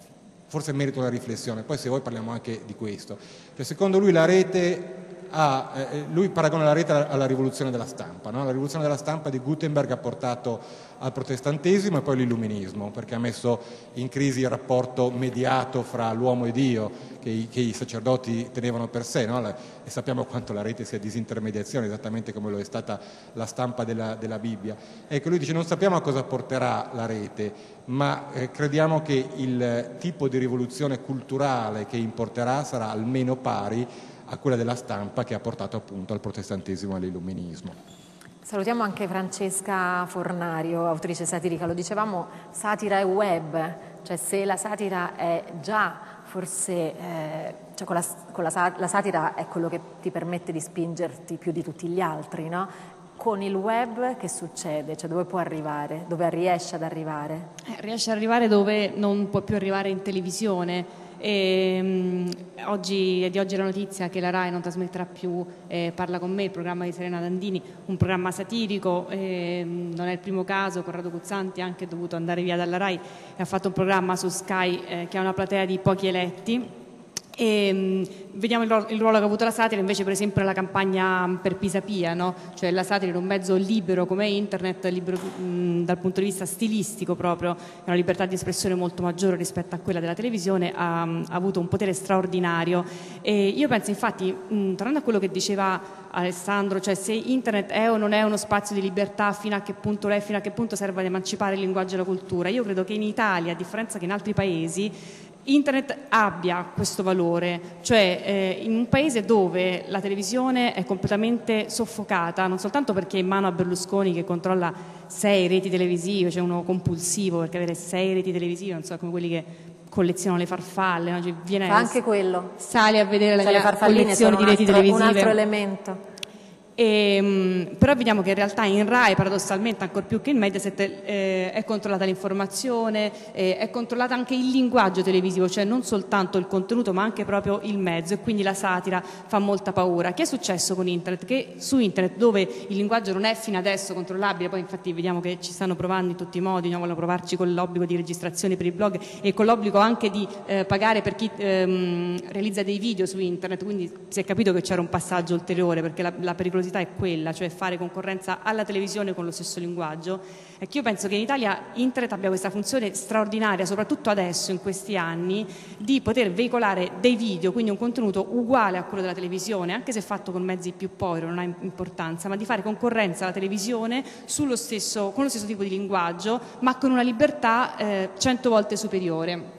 forse merita una riflessione, poi se vuoi parliamo anche di questo. Cioè, secondo lui la rete ha, eh, lui paragona la rete alla, alla rivoluzione della stampa, no? La rivoluzione della stampa di Gutenberg ha portato al protestantesimo e poi all'illuminismo, perché ha messo in crisi il rapporto mediato fra l'uomo e Dio che i, che i sacerdoti tenevano per sé, no? La, e sappiamo quanto la rete sia disintermediazione, esattamente come lo è stata la stampa della, della Bibbia. Ecco, lui dice non sappiamo a cosa porterà la rete, ma eh, crediamo che il tipo di rivoluzione culturale che importerà sarà almeno pari a quella della stampa che ha portato appunto al protestantesimo e all'illuminismo. Salutiamo anche Francesca Fornario, autrice satirica. Lo dicevamo, satira e web, cioè se la satira è già forse, eh, cioè con la, con la, la satira è quello che ti permette di spingerti più di tutti gli altri, no? Con il web che succede? Cioè dove può arrivare? Dove riesce ad arrivare? Eh, riesce ad arrivare dove non può più arrivare in televisione. E, um, oggi, è di oggi la notizia che la RAI non trasmetterà più eh, Parla con me, il programma di Serena Dandini, un programma satirico, eh, non è il primo caso. Corrado Guzzanti è anche dovuto andare via dalla RAI e ha fatto un programma su Sky eh, che ha una platea di pochi eletti. E, um, vediamo il, ro il ruolo che ha avuto la satira invece per esempio nella campagna per Pisapia, no? Cioè la satira in un mezzo libero come internet, libero mh, dal punto di vista stilistico proprio, è una libertà di espressione molto maggiore rispetto a quella della televisione, ha, ha avuto un potere straordinario. E io penso infatti, mh, tornando a quello che diceva Alessandro, cioè se internet è o non è uno spazio di libertà, fino a che punto lo è, fino a che punto serve ad emancipare il linguaggio e la cultura, io credo che in Italia, a differenza che in altri paesi, internet abbia questo valore, cioè eh, in un paese dove la televisione è completamente soffocata, non soltanto perché è in mano a Berlusconi che controlla sei reti televisive, cioè uno compulsivo, perché avere sei reti televisive, non so, come quelli che collezionano le farfalle, no? Cioè, viene fa anche quello. Sali a vedere cioè, le collezioni di reti altro, televisive. Un altro elemento. E, mh, però vediamo che in realtà in RAI paradossalmente ancor più che in Mediaset eh, è controllata l'informazione, eh, è controllata anche il linguaggio televisivo, cioè non soltanto il contenuto ma anche proprio il mezzo, e quindi la satira fa molta paura. Che è successo con internet? Che su internet, dove il linguaggio non è fino adesso controllabile, poi infatti vediamo che ci stanno provando in tutti i modi, no? Vogliono provarci con l'obbligo di registrazione per i blog e con l'obbligo anche di eh, pagare per chi ehm, realizza dei video su internet, quindi si è capito che c'era un passaggio ulteriore, perché la, la pericolosità pericolosità è quella, cioè fare concorrenza alla televisione con lo stesso linguaggio. E che io penso che in Italia Internet abbia questa funzione straordinaria, soprattutto adesso in questi anni, di poter veicolare dei video, quindi un contenuto uguale a quello della televisione, anche se fatto con mezzi più poveri, non ha importanza, ma di fare concorrenza alla televisione sullo stesso, con lo stesso tipo di linguaggio, ma con una libertà eh, cento volte superiore.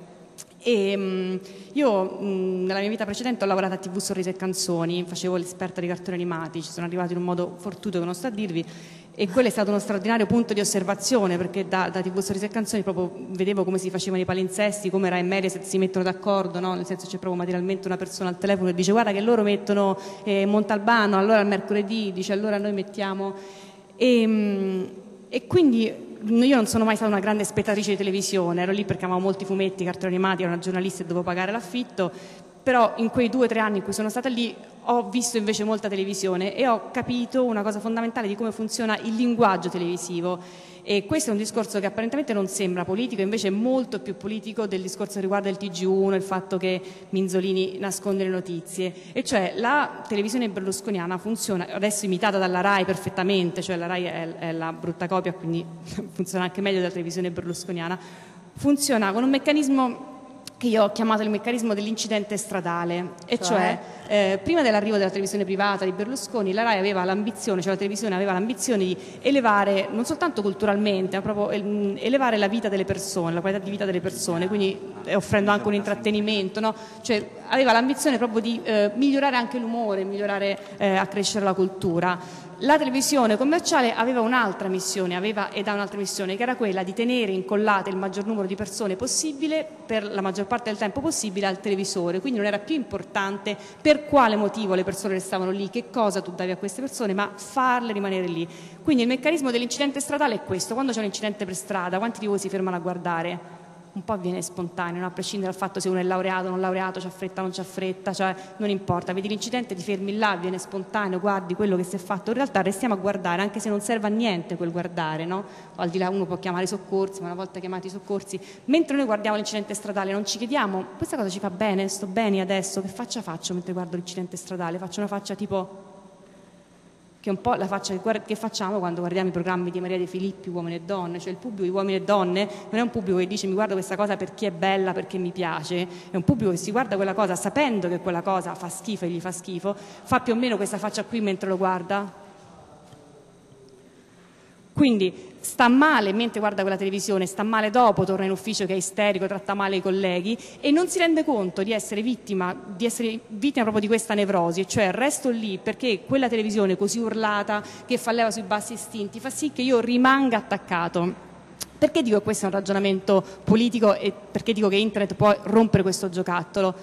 E, mh, io mh, nella mia vita precedente ho lavorato a tivù Sorrisi e Canzoni, facevo l'esperta di cartoni animati, ci sono arrivato in un modo fortuito che non sto a dirvi, e quello è stato uno straordinario punto di osservazione, perché da, da tivù Sorrisi e Canzoni proprio vedevo come si facevano i palinsesti, come Rai e Mediaset si mettono d'accordo, no? Nel senso c'è proprio materialmente una persona al telefono che dice guarda che loro mettono eh, Montalbano, allora il mercoledì dice allora noi mettiamo... E, mh, e quindi... Io non sono mai stata una grande spettatrice di televisione, ero lì perché amavo molti fumetti, cartoni animati, ero una giornalista e dovevo pagare l'affitto, però in quei due o tre anni in cui sono stata lì ho visto invece molta televisione e ho capito una cosa fondamentale di come funziona il linguaggio televisivo. E questo è un discorso che apparentemente non sembra politico, invece è molto più politico del discorso che riguarda il T G uno, il fatto che Minzolini nasconde le notizie, e cioè la televisione berlusconiana funziona, adesso imitata dalla Rai perfettamente, cioè la Rai è, è la brutta copia, quindi funziona anche meglio della televisione berlusconiana, funziona con un meccanismo che io ho chiamato il meccanismo dell'incidente stradale, e cioè, cioè eh, prima dell'arrivo della televisione privata di Berlusconi la Rai aveva l'ambizione, cioè la televisione aveva l'ambizione di elevare, non soltanto culturalmente, ma proprio el- elevare la vita delle persone, la qualità di vita delle persone, quindi eh, offrendo anche un intrattenimento, no? Cioè aveva l'ambizione proprio di eh, migliorare anche l'umore, migliorare, eh, accrescere la cultura. La televisione commerciale aveva un'altra missione, aveva ed ha un'altra missione, che era quella di tenere incollate il maggior numero di persone possibile, per la maggior parte del tempo possibile, al televisore. Quindi non era più importante per quale motivo le persone restavano lì, che cosa tu davi a queste persone, ma farle rimanere lì. Quindi il meccanismo dell'incidente stradale è questo: quando c'è un incidente per strada, quanti di voi si fermano a guardare? Un po' avviene spontaneo, no? A prescindere dal fatto se uno è laureato o non laureato, c'ha fretta o non c'ha fretta, cioè non importa, vedi l'incidente, ti fermi là, viene spontaneo, guardi quello che si è fatto. In realtà restiamo a guardare, anche se non serve a niente quel guardare, no? Al di là uno può chiamare i soccorsi, ma una volta chiamati i soccorsi, mentre noi guardiamo l'incidente stradale non ci chiediamo questa cosa ci fa bene, sto bene adesso, che faccia faccio mentre guardo l'incidente stradale? Faccio una faccia tipo... che è un po' la faccia che facciamo quando guardiamo i programmi di Maria De Filippi, Uomini e Donne, cioè il pubblico di Uomini e Donne non è un pubblico che dice mi guardo questa cosa perché è bella, perché mi piace, è un pubblico che si guarda quella cosa sapendo che quella cosa fa schifo e gli fa schifo, fa più o meno questa faccia qui mentre lo guarda. Quindi sta male mentre guarda quella televisione, sta male dopo, torna in ufficio che è isterico, tratta male i colleghi e non si rende conto di essere vittima, di essere vittima proprio di questa nevrosi, cioè resto lì perché quella televisione così urlata che fa leva sui bassi istinti fa sì che io rimanga attaccato. Perché dico che questo è un ragionamento politico e perché dico che Internet può rompere questo giocattolo?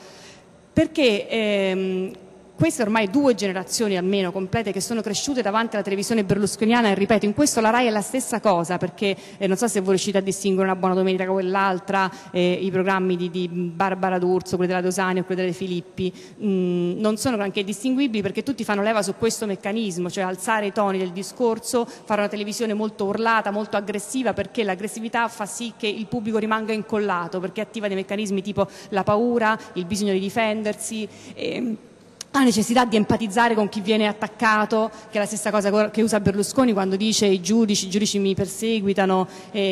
Perché ehm, queste ormai due generazioni almeno complete che sono cresciute davanti alla televisione berlusconiana, e ripeto, in questo la Rai è la stessa cosa, perché eh, non so se voi riuscite a distinguere Una buona domenica da quell'altra, eh, i programmi di, di Barbara D'Urso, quelli della Dosani o quelli delle Filippi, mh, non sono anche distinguibili perché tutti fanno leva su questo meccanismo, cioè alzare i toni del discorso, fare una televisione molto urlata, molto aggressiva, perché l'aggressività fa sì che il pubblico rimanga incollato, perché attiva dei meccanismi tipo la paura, il bisogno di difendersi, e, la necessità di empatizzare con chi viene attaccato, che è la stessa cosa che usa Berlusconi quando dice i giudici, i giudici mi perseguitano,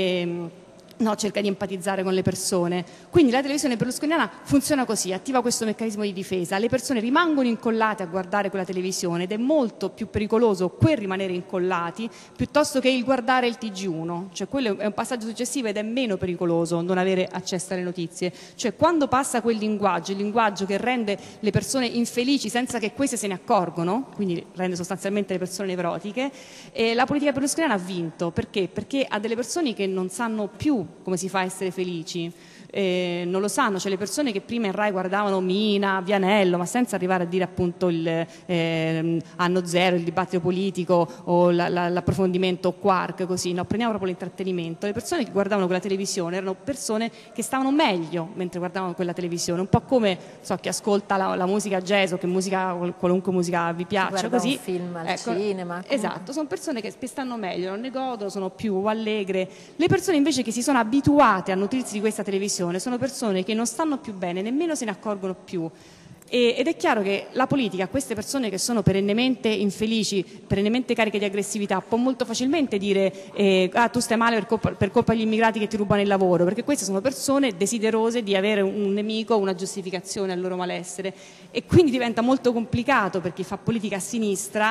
e, no, cerca di empatizzare con le persone. Quindi la televisione berlusconiana funziona così, attiva questo meccanismo di difesa, le persone rimangono incollate a guardare quella televisione ed è molto più pericoloso quel rimanere incollati piuttosto che il guardare il T G uno, cioè quello è un passaggio successivo ed è meno pericoloso non avere accesso alle notizie, cioè quando passa quel linguaggio, il linguaggio che rende le persone infelici senza che queste se ne accorgono, quindi rende sostanzialmente le persone nevrotiche, e la politica berlusconiana ha vinto. Perché? Perché ha delle persone che non sanno più come si fa a essere felici, eh, non lo sanno, cioè le persone che prima in Rai guardavano Mina, Vianello, ma senza arrivare a dire appunto il eh, anno zero, il dibattito politico o la, la, l'approfondimento Quark, così, no, prendiamo proprio l'intrattenimento. Le persone che guardavano quella televisione erano persone che stavano meglio mentre guardavano quella televisione, un po' come so, chi ascolta la, la musica jazz o che musica, qualunque musica vi piaccia, così, un film al ecco, cinema. Esatto, sono persone che stanno meglio, non ne godono, sono più allegre. Le persone invece che si sono abituate a nutrirsi di questa televisione sono persone che non stanno più bene, nemmeno se ne accorgono più. E, ed è chiaro che la politica, queste persone che sono perennemente infelici, perennemente cariche di aggressività, può molto facilmente dire eh, ah, tu stai male per colpa, per colpa degli immigrati che ti rubano il lavoro, perché queste sono persone desiderose di avere un nemico, una giustificazione al loro malessere, e quindi diventa molto complicato per chi fa politica a sinistra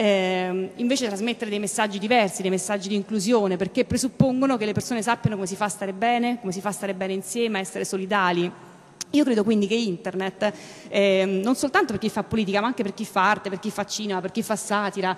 eh, invece trasmettere dei messaggi diversi, dei messaggi di inclusione, perché presuppongono che le persone sappiano come si fa a stare bene, come si fa a stare bene insieme, a essere solidali. Io credo quindi che internet, eh, non soltanto per chi fa politica, ma anche per chi fa arte, per chi fa cinema, per chi fa satira,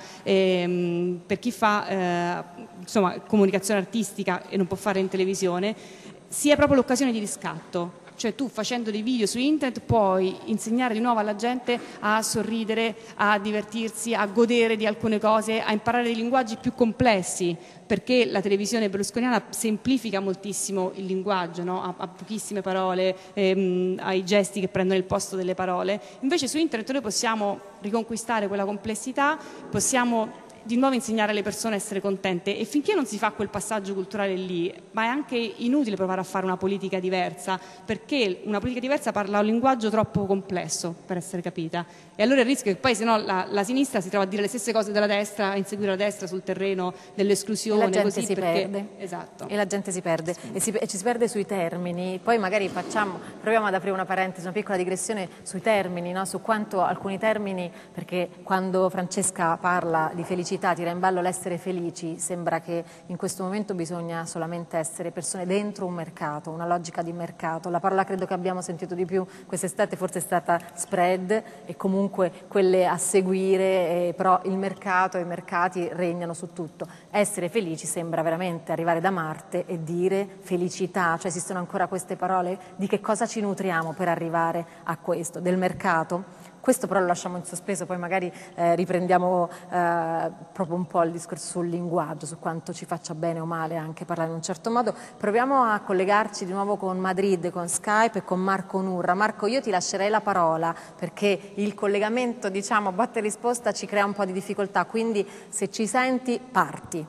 ehm, per chi fa eh, insomma, comunicazione artistica e non può fare in televisione, sia proprio l'occasione di riscatto. Cioè tu facendo dei video su internet puoi insegnare di nuovo alla gente a sorridere, a divertirsi, a godere di alcune cose, a imparare dei linguaggi più complessi, perché la televisione berlusconiana semplifica moltissimo il linguaggio, no? ha, ha pochissime parole, ehm, ha i gesti che prendono il posto delle parole. Invece su internet noi possiamo riconquistare quella complessità, possiamo di nuovo insegnare alle persone a essere contente, e finché non si fa quel passaggio culturale lì, ma è anche inutile provare a fare una politica diversa, perché una politica diversa parla un linguaggio troppo complesso per essere capita, e allora il rischio è che poi se no la, la sinistra si trova a dire le stesse cose della destra, a inseguire la destra sul terreno dell'esclusione, e la gente così si perché... perde. Esatto. E la gente si perde e, si, e ci si perde sui termini. Poi magari facciamo, proviamo ad aprire una parentesi, una piccola digressione sui termini, no? Su quanto alcuni termini, perché quando Francesca parla di felicità, tira in ballo l'essere felici, sembra che in questo momento bisogna solamente essere persone dentro un mercato, una logica di mercato. La parola credo che abbiamo sentito di più quest'estate forse è stata spread, e comunque quelle a seguire, eh, però il mercato e i mercati regnano su tutto. Essere felici sembra veramente arrivare da Marte e dire felicità, cioè esistono ancora queste parole. Di che cosa ci nutriamo per arrivare a questo? Del mercato? Questo però lo lasciamo in sospeso, poi magari eh, riprendiamo eh, proprio un po' il discorso sul linguaggio, su quanto ci faccia bene o male anche parlare in un certo modo. Proviamo a collegarci di nuovo con Madrid, con Skype e con Marco Nurra. Marco, io ti lascerei la parola perché il collegamento, diciamo, botta e risposta ci crea un po' di difficoltà, quindi se ci senti parti.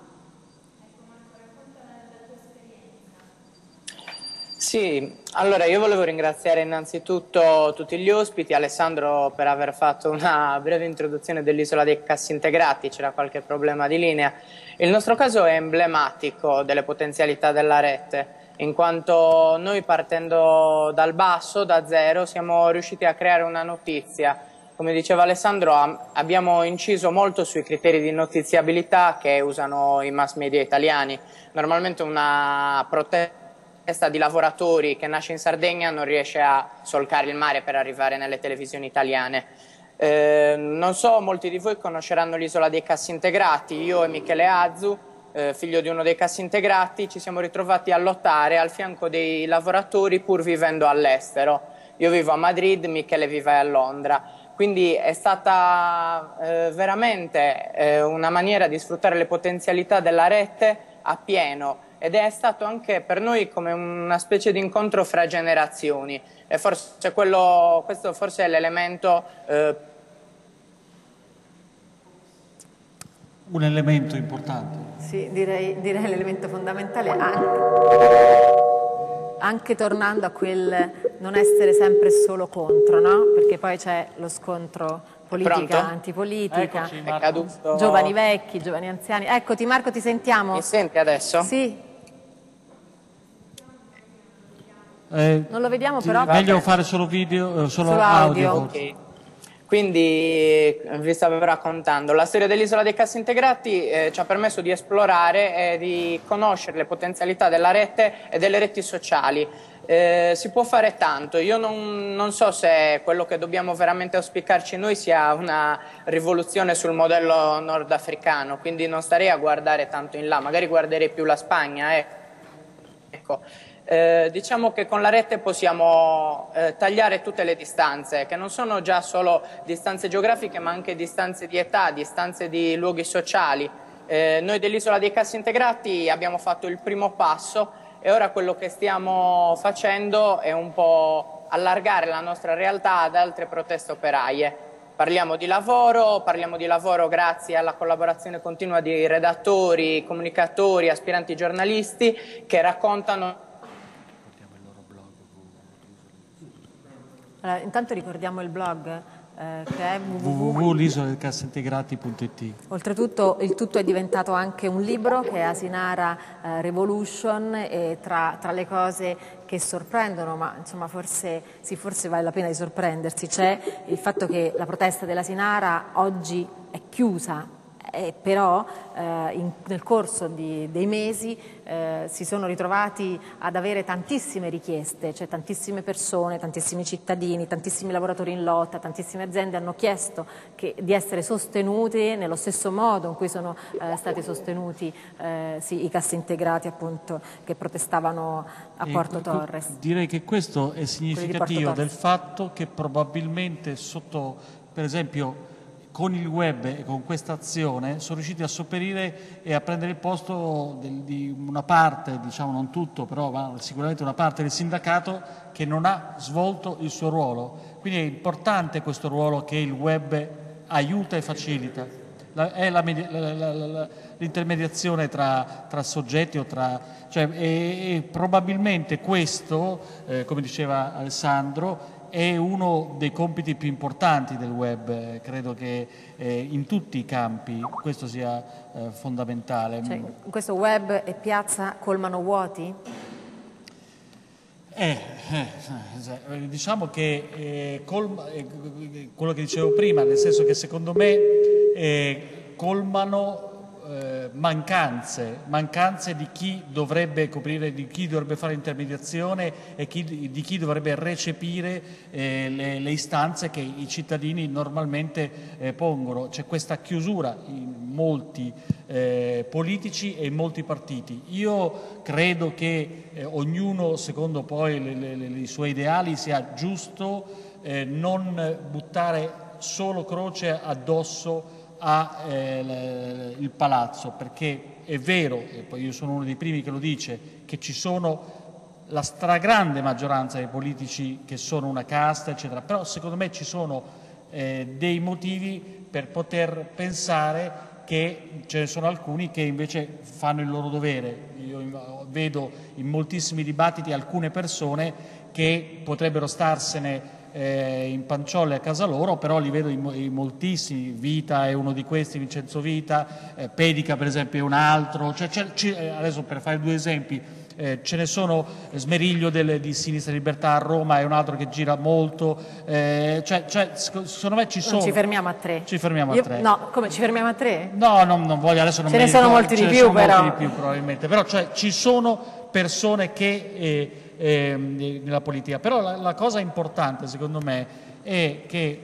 Sì, allora io volevo ringraziare innanzitutto tutti gli ospiti, Alessandro per aver fatto una breve introduzione dell'isola dei cassintegrati, c'era qualche problema di linea. Il nostro caso è emblematico delle potenzialità della rete, in quanto noi partendo dal basso, da zero, siamo riusciti a creare una notizia. Come diceva Alessandro, abbiamo inciso molto sui criteri di notiziabilità che usano i mass media italiani. Normalmente una protesta di lavoratori che nasce in Sardegna non riesce a solcare il mare per arrivare nelle televisioni italiane. Eh, non so, molti di voi conosceranno l'isola dei cassintegrati. Io e Michele Azu, eh, figlio di uno dei cassintegrati, ci siamo ritrovati a lottare al fianco dei lavoratori pur vivendo all'estero. Io vivo a Madrid, Michele vive a Londra. Quindi è stata eh, veramente eh, una maniera di sfruttare le potenzialità della rete a pieno, ed è stato anche per noi come una specie di incontro fra generazioni, e forse quello, questo forse è l'elemento eh... un elemento importante. Sì, direi, direi l'elemento fondamentale, anche, anche tornando a quel non essere sempre solo contro, no? Perché poi c'è lo scontro politica, Pronto? antipolitica, Eccoci, è caduto... giovani vecchi, giovani anziani. Eccoti Marco, ti sentiamo? Mi senti adesso? Sì. Eh, non lo vediamo ti, però. Meglio fare solo video, solo, solo audio. audio. Okay. Quindi vi stavo raccontando, la storia dell'isola dei cassintegrati eh, ci ha permesso di esplorare e di conoscere le potenzialità della rete e delle reti sociali. Eh, si può fare tanto, io non, non so se quello che dobbiamo veramente auspicarci noi sia una rivoluzione sul modello nordafricano, quindi non starei a guardare tanto in là, magari guarderei più la Spagna. Eh. Ecco. Eh, diciamo che con la rete possiamo eh, tagliare tutte le distanze, che non sono già solo distanze geografiche ma anche distanze di età, distanze di luoghi sociali. Eh, noi dell'isola dei cassintegrati abbiamo fatto il primo passo e ora quello che stiamo facendo è un po' allargare la nostra realtà ad altre proteste operaie. Parliamo di lavoro, parliamo di lavoro grazie alla collaborazione continua di redattori, comunicatori, aspiranti giornalisti che raccontano. Allora, intanto ricordiamo il blog eh, che è w w w punto l'isola dei cassintegrati punto i t. Oltretutto il tutto è diventato anche un libro che è Asinara eh, Revolution, e tra, tra le cose che sorprendono, ma insomma forse, sì, forse vale la pena di sorprendersi, c'è il fatto che la protesta dell'Asinara oggi è chiusa. Eh, però eh, in, nel corso di, dei mesi eh, si sono ritrovati ad avere tantissime richieste, cioè tantissime persone, tantissimi cittadini, tantissimi lavoratori in lotta, tantissime aziende hanno chiesto che, di essere sostenuti nello stesso modo in cui sono eh, stati sostenuti eh, sì, i cassintegrati appunto che protestavano a Porto Torres. Direi che questo è significativo del fatto che probabilmente sotto, per esempio, con il web e con questa azione sono riusciti a sopperire e a prendere il posto del, di una parte, diciamo non tutto, però ma sicuramente una parte del sindacato che non ha svolto il suo ruolo. Quindi è importante questo ruolo che il web aiuta e facilita. La, è la, la, la, la, l'intermediazione tra, tra soggetti o tra... Cioè, e, e probabilmente questo, eh, come diceva Alessandro, è uno dei compiti più importanti del web, credo che eh, in tutti i campi questo sia eh, fondamentale. Cioè, questo web e piazza colmano vuoti? Eh, eh, diciamo che eh, colma, eh, quello che dicevo prima, nel senso che secondo me eh, colmano Eh, mancanze, mancanze di chi dovrebbe coprire, di chi dovrebbe fare intermediazione e chi, di chi dovrebbe recepire eh, le, le istanze che i cittadini normalmente eh, pongono. C'è questa chiusura in molti eh, politici e in molti partiti. Io credo che eh, ognuno, secondo poi le, le, le, i suoi ideali, sia giusto eh, non buttare solo croce addosso a eh, il palazzo, perché è vero, e poi io sono uno dei primi che lo dice, che ci sono la stragrande maggioranza dei politici che sono una casta, eccetera, però secondo me ci sono eh, dei motivi per poter pensare che ce ne sono alcuni che invece fanno il loro dovere. Io vedo in moltissimi dibattiti alcune persone che potrebbero starsene Eh, in panciolle a casa loro, però li vedo in, in moltissimi. Vita è uno di questi, Vincenzo Vita, eh, Pedica per esempio è un altro, cioè, c'è, c'è, adesso per fare due esempi eh, ce ne sono. Smeriglio del, di Sinistra Libertà a Roma è un altro che gira molto, eh, cioè, cioè, secondo me ci sono. Non ci fermiamo a tre. Ci fermiamo Io, a tre. No, come ci fermiamo a tre? No, non, non voglio adesso non ce me ne sono molti ce di ne più sono però. molti di più probabilmente, però cioè, ci sono persone che eh, eh, nella politica, però la, la cosa importante secondo me è che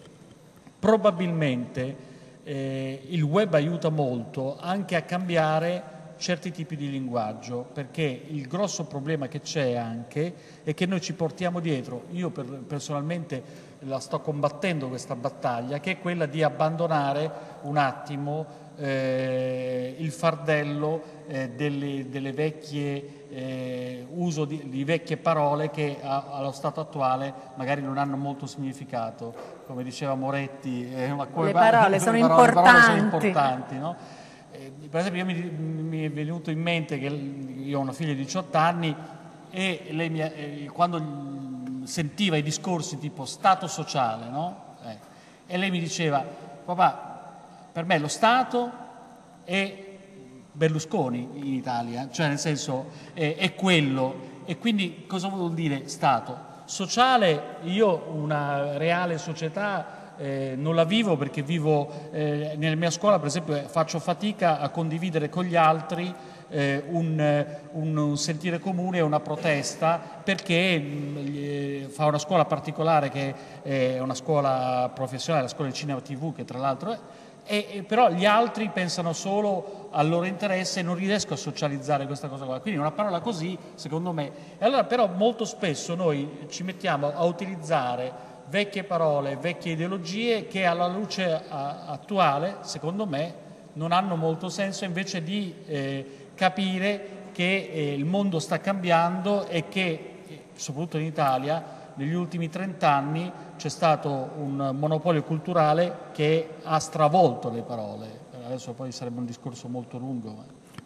probabilmente eh, il web aiuta molto anche a cambiare certi tipi di linguaggio, perché il grosso problema che c'è anche è che noi ci portiamo dietro, io per, personalmente la sto combattendo questa battaglia, che è quella di abbandonare un attimo eh, il fardello eh, delle, delle vecchie Eh, uso di, di vecchie parole che a, allo stato attuale magari non hanno molto significato, come diceva Moretti, eh, ma come le parole le sono parole, importanti, le parole sono importanti no? eh, per esempio io mi, mi è venuto in mente che io ho una figlia di diciotto anni e lei mi, eh, quando sentiva i discorsi tipo stato sociale, no? eh, e lei mi diceva: papà, per me lo Stato è Berlusconi in Italia, cioè nel senso è, è quello. E quindi cosa vuol dire Stato? Sociale, io una reale società eh, non la vivo, perché vivo eh, nella mia scuola per esempio faccio fatica a condividere con gli altri eh, un, un, un sentire comune, una protesta, perché mh, fa una scuola particolare che è una scuola professionale, la scuola di cinema tivù, che tra l'altro è E, e però gli altri pensano solo al loro interesse e non riesco a socializzare questa cosa qua. Quindi una parola così, secondo me. E allora però molto spesso noi ci mettiamo a utilizzare vecchie parole, vecchie ideologie che alla luce a, attuale, secondo me, non hanno molto senso, invece di eh, capire che eh, il mondo sta cambiando e che, eh, soprattutto in Italia, negli ultimi trent'anni c'è stato un monopolio culturale che ha stravolto le parole. Adesso poi sarebbe un discorso molto lungo. Ma...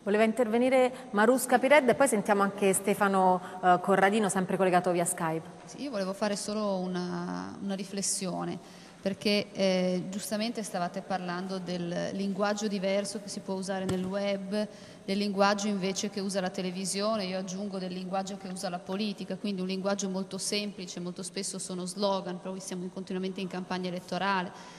Voleva intervenire Marusca Piredda e poi sentiamo anche Stefano eh, Corradino, sempre collegato via Skype. Sì, io volevo fare solo una, una riflessione, perché eh, giustamente stavate parlando del linguaggio diverso che si può usare nel web, del linguaggio invece che usa la televisione, io aggiungo del linguaggio che usa la politica, quindi un linguaggio molto semplice, molto spesso sono slogan, però siamo continuamente in campagna elettorale.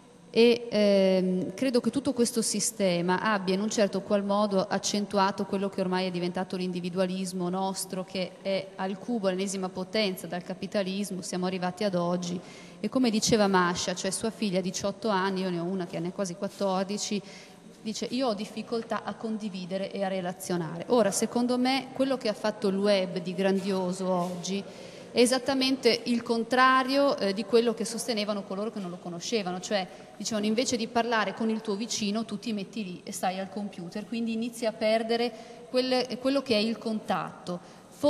E ehm, credo che tutto questo sistema abbia in un certo qual modo accentuato quello che ormai è diventato l'individualismo nostro, che è al cubo l'ennesima potenza dal capitalismo, siamo arrivati ad oggi. E come diceva Masha, cioè sua figlia ha diciotto anni, io ne ho una che ne ha quasi quattordici, dice io ho difficoltà a condividere e a relazionare. Ora, secondo me, quello che ha fatto il web di grandioso oggi è esattamente il contrario eh, di quello che sostenevano coloro che non lo conoscevano, cioè dicevano invece di parlare con il tuo vicino tu ti metti lì e stai al computer, quindi inizi a perdere quelle, quello che è il contatto.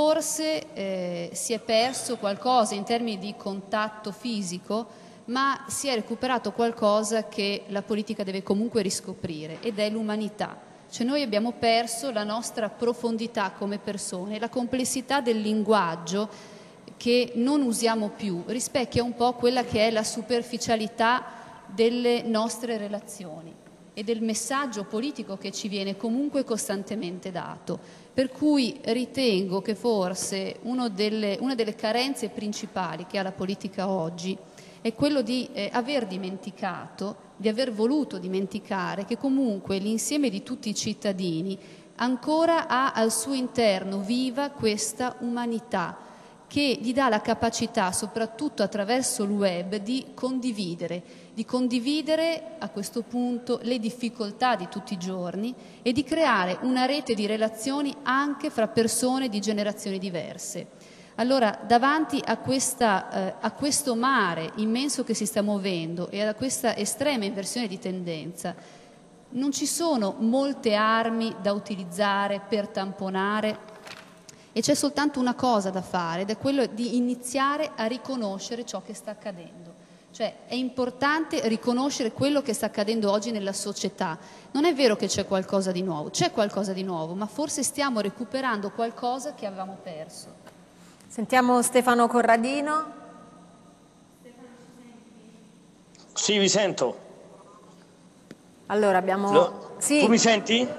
Forse eh, si è perso qualcosa in termini di contatto fisico, ma si è recuperato qualcosa che la politica deve comunque riscoprire, ed è l'umanità. Cioè noi abbiamo perso la nostra profondità come persone, la complessità del linguaggio che non usiamo più rispecchia un po' quella che è la superficialità delle nostre relazioni e del messaggio politico che ci viene comunque costantemente dato. Per cui ritengo che forse uno delle, una delle carenze principali che ha la politica oggi è quello di eh, aver dimenticato, di aver voluto dimenticare che comunque l'insieme di tutti i cittadini ancora ha al suo interno viva questa umanità, che gli dà la capacità, soprattutto attraverso il web, di condividere, di condividere a questo punto le difficoltà di tutti i giorni e di creare una rete di relazioni anche fra persone di generazioni diverse. Allora, davanti a, questa, eh, a questo mare immenso che si sta muovendo e a questa estrema inversione di tendenza, non ci sono molte armi da utilizzare per tamponare. E c'è soltanto una cosa da fare, ed è quello di iniziare a riconoscere ciò che sta accadendo. Cioè è importante riconoscere quello che sta accadendo oggi nella società. Non è vero che c'è qualcosa di nuovo, c'è qualcosa di nuovo, ma forse stiamo recuperando qualcosa che avevamo perso. Sentiamo Stefano Corradino. Sì, vi sento. Allora abbiamo... Lo... Sì. Tu mi senti?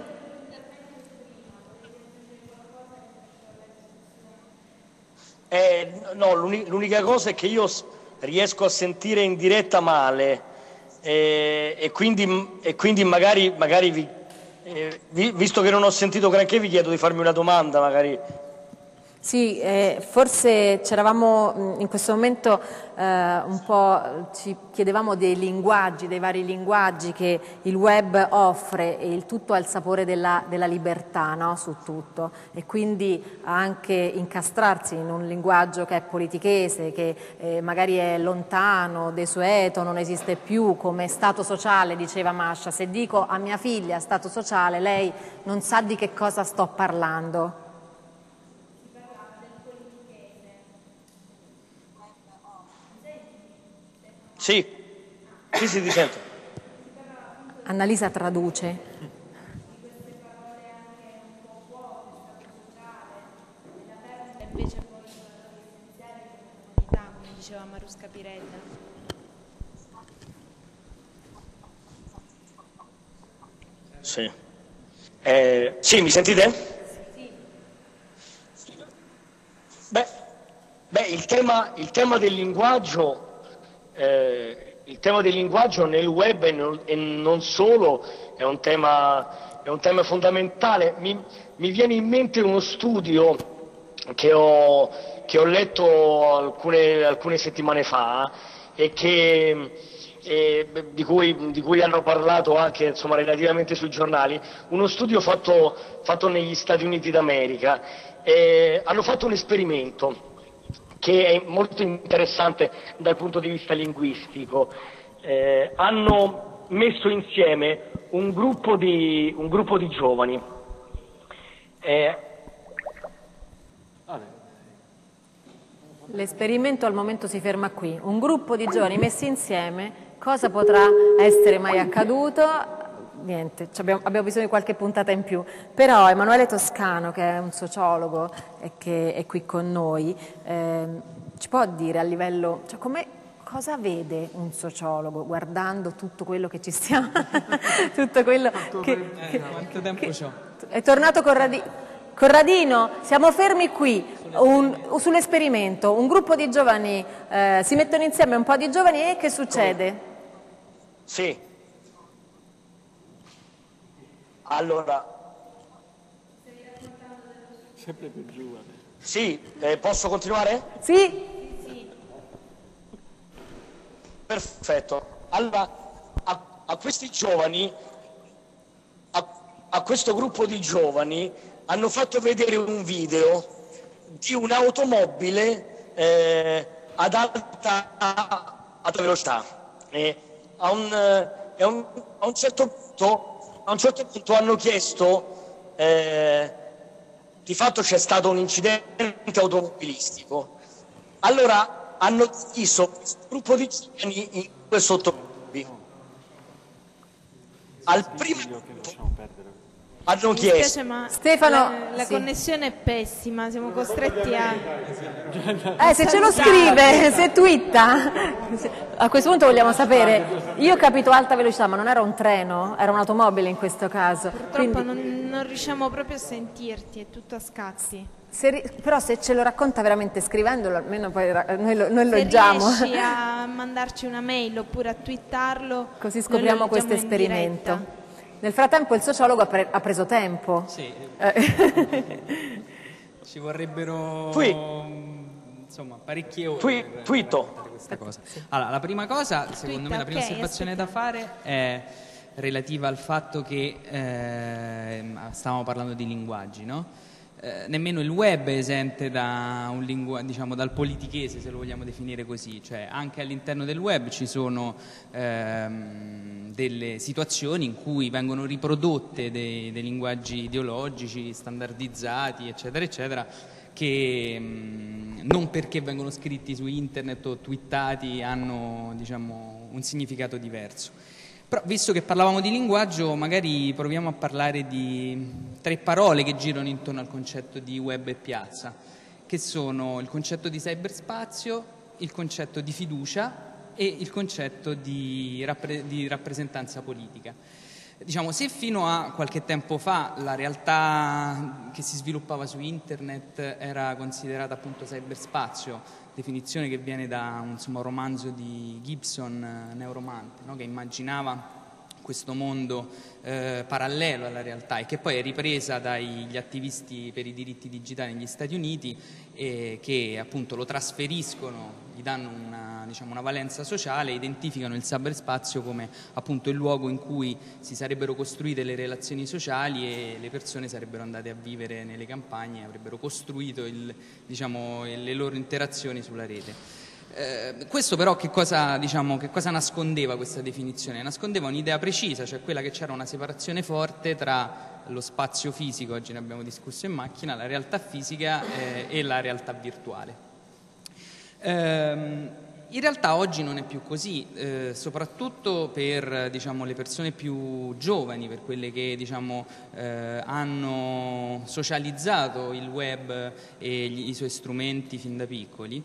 Eh, no, l'unica cosa è che io riesco a sentire in diretta male eh, e quindi, e quindi magari, magari vi, eh, vi, visto che non ho sentito granché, vi chiedo di farmi una domanda magari. Sì, eh, forse c'eravamo in questo momento eh, un po', ci chiedevamo dei linguaggi, dei vari linguaggi che il web offre, e il tutto ha il sapore della, della libertà, no? Su tutto, e quindi anche incastrarsi in un linguaggio che è politichese, che eh, magari è lontano, desueto, non esiste più come stato sociale, diceva Masha. Se dico a mia figlia stato sociale, lei non sa di che cosa sto parlando. Sì, sì, sì, ti sento. Annalisa traduce. Invece poi l'essenziale dell'umanità, come diceva Marusca Piredda. Sì. Eh, sì, mi sentite? Sì. Beh, beh il, tema, il tema del linguaggio... Eh, il tema del linguaggio nel web e non, e non solo è un tema, è un tema fondamentale. Mi, mi viene in mente uno studio che ho, che ho letto alcune, alcune settimane fa e che, e, di, cui, di cui hanno parlato anche insomma, relativamente sui giornali, uno studio fatto, fatto negli Stati Uniti d'America. Eh, hanno fatto un esperimento che è molto interessante dal punto di vista linguistico. Eh, hanno messo insieme un gruppo di, un gruppo di giovani. Eh, L'esperimento al momento si ferma qui. Un gruppo di giovani messi insieme, cosa potrà essere mai accaduto? niente, abbiamo, abbiamo bisogno di qualche puntata in più. Però Emanuele Toscano, che è un sociologo e che è qui con noi, eh, ci può dire a livello, cioè come, cosa vede un sociologo guardando tutto quello che ci stiamo, tutto quello che, eh, che, quanto tempo che, c'ho? è tornato Corradino. Corradino, siamo fermi qui, un, sull'esperimento, un gruppo di giovani, eh, si mettono insieme un po' di giovani e che succede? Sì. Allora, Sempre più giovane. sì, eh, posso continuare? Sì? Perfetto. Allora, a, a questi giovani, a, a questo gruppo di giovani, hanno fatto vedere un video di un'automobile eh, ad alta, alta velocità. Eh, a, un, eh, a, un, a un certo punto A un certo punto hanno chiesto, eh, di fatto c'è stato un incidente automobilistico, allora hanno diviso questo gruppo di giovani in due sottogruppi. Al primo gruppo hanno Mi spiace, chiesto... ma Stefano, la, la sì. connessione è pessima, siamo costretti a... Eh, se ce lo scrive, se twitta. A questo punto vogliamo sapere, io ho capito alta velocità, ma non era un treno, era un'automobile in questo caso. Purtroppo Quindi, non, non riusciamo proprio a sentirti, è tutto a scatti. se ri- però se ce lo racconta veramente scrivendolo, almeno poi ra- noi lo, noi lo Se leggiamo. riesci a mandarci una mail oppure a twittarlo, Così noi scopriamo lo questo leggiamo in esperimento. diretta. Nel frattempo il sociologo ha, pre- ha preso tempo. Sì. Eh. Ci vorrebbero Twi- insomma parecchie ore Twi- per, twitto. per fare questa cosa. Allora, la prima cosa, secondo me, la prima ok, osservazione da fare è relativa al fatto che eh, stavamo parlando di linguaggi, no? Eh, nemmeno il web è esente da un lingua- diciamo, dal politichese, se lo vogliamo definire così, cioè anche all'interno del web ci sono ehm, delle situazioni in cui vengono riprodotte dei, dei linguaggi ideologici standardizzati, eccetera, eccetera, che mh, non perché vengono scritti su internet o twittati hanno, diciamo, un significato diverso. Però, visto che parlavamo di linguaggio, magari proviamo a parlare di tre parole che girano intorno al concetto di web e piazza, che sono il concetto di cyberspazio, il concetto di fiducia e il concetto di, rappre- di rappresentanza politica. Diciamo, se fino a qualche tempo fa la realtà che si sviluppava su internet era considerata appunto cyberspazio, definizione che viene da un, insomma, un romanzo di Gibson, Neuromante, no? Che immaginava questo mondo eh, parallelo alla realtà e che poi è ripresa dagli attivisti per i diritti digitali negli Stati Uniti e che appunto lo trasferiscono, gli danno una, diciamo, una valenza sociale, identificano il cyberspazio come appunto il luogo in cui si sarebbero costruite le relazioni sociali e le persone sarebbero andate a vivere nelle campagne e avrebbero costruito il, diciamo, le loro interazioni sulla rete. Eh, questo però che cosa, diciamo, che cosa nascondeva questa definizione? Nascondeva un'idea precisa, cioè quella che c'era una separazione forte tra lo spazio fisico, oggi ne abbiamo discusso in macchina, la realtà fisica eh, e la realtà virtuale. Ehm, in realtà oggi non è più così, eh, soprattutto per, diciamo, le persone più giovani, per quelle che, diciamo, eh, hanno socializzato il web e gli, i suoi strumenti fin da piccoli.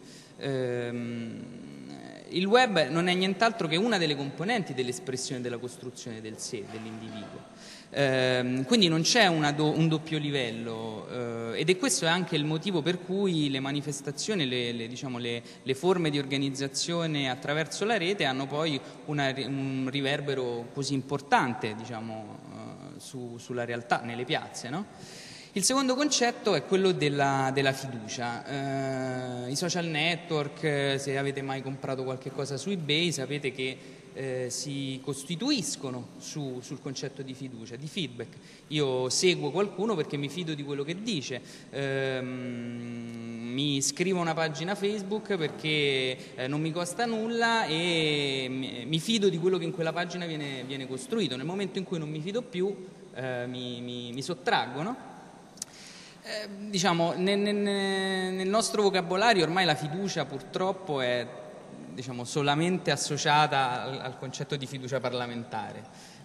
Il web non è nient'altro che una delle componenti dell'espressione della costruzione del sé, dell'individuo. Eh, quindi non c'è una do, un doppio livello eh, ed è questo è anche il motivo per cui le manifestazioni, le, le, diciamo, le, le forme di organizzazione attraverso la rete hanno poi una, un riverbero così importante, diciamo, eh, su, sulla realtà, nelle piazze, no? Il secondo concetto è quello della, della fiducia. Eh, I social network, se avete mai comprato qualche cosa su eBay, sapete che eh, si costituiscono su, sul concetto di fiducia, di feedback. Io seguo qualcuno perché mi fido di quello che dice, eh, mi iscrivo a una pagina Facebook perché eh, non mi costa nulla e mi, mi fido di quello che in quella pagina viene, viene costruito. Nel momento in cui non mi fido più, eh, mi, mi, mi sottraggo, no? Eh, diciamo, nel, nel, nel nostro vocabolario ormai la fiducia purtroppo è, diciamo, solamente associata al, al concetto di fiducia parlamentare.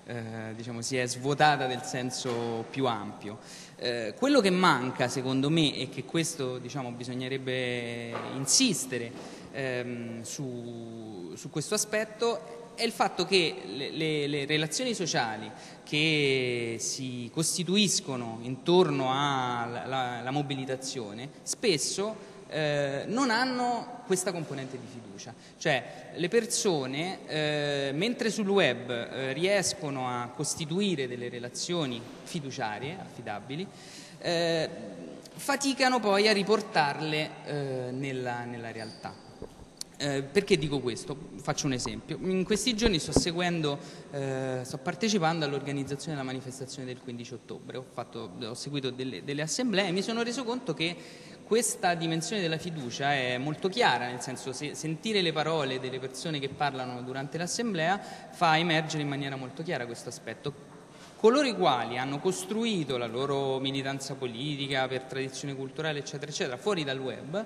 eh, diciamo, si è svuotata del senso più ampio. Eh, quello che manca, secondo me, e che questo, diciamo, bisognerebbe insistere ehm, su, su questo aspetto, è il fatto che le, le, le relazioni sociali che si costituiscono intorno alla la, la mobilitazione spesso eh, non hanno questa componente di fiducia. Cioè le persone, eh, mentre sul web eh, riescono a costituire delle relazioni fiduciarie, affidabili, eh, faticano poi a riportarle eh, nella, nella realtà. Eh, perché dico questo? Faccio un esempio. In questi giorni sto seguendo, eh, sto partecipando all'organizzazione della manifestazione del quindici ottobre. Ho, fatto, ho seguito delle, delle assemblee e mi sono reso conto che questa dimensione della fiducia è molto chiara, nel senso che sentire le parole delle persone che parlano durante l'assemblea fa emergere in maniera molto chiara questo aspetto. Coloro i quali hanno costruito la loro militanza politica per tradizione culturale, eccetera, eccetera, fuori dal web,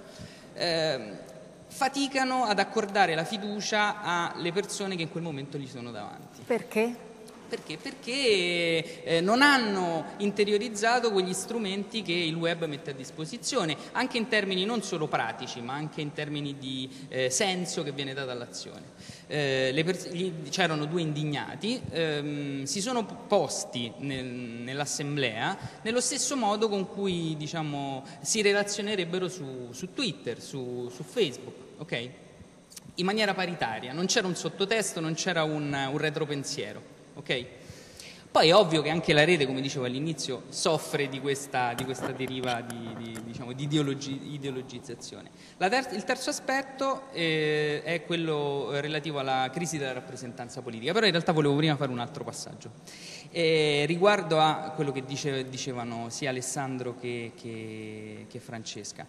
eh, faticano ad accordare la fiducia alle persone che in quel momento gli sono davanti. Perché? Perché? Perché eh, non hanno interiorizzato quegli strumenti che il web mette a disposizione, anche in termini non solo pratici, ma anche in termini di eh, senso che viene dato all'azione. Eh, c'erano due indignati, ehm, si sono posti nel, nell'assemblea nello stesso modo con cui, diciamo, si relazionerebbero su, su Twitter, su, su Facebook, ok? In maniera paritaria, non c'era un sottotesto, non c'era un, un retropensiero. Okay? Poi è ovvio che anche la rete, come dicevo all'inizio, soffre di questa, di questa deriva di, di, diciamo, di ideologi, ideologizzazione. La ter- il terzo aspetto eh, è quello relativo alla crisi della rappresentanza politica, però in realtà volevo prima fare un altro passaggio. Eh, riguardo a quello che dice, dicevano sia Alessandro che, che, che Francesca.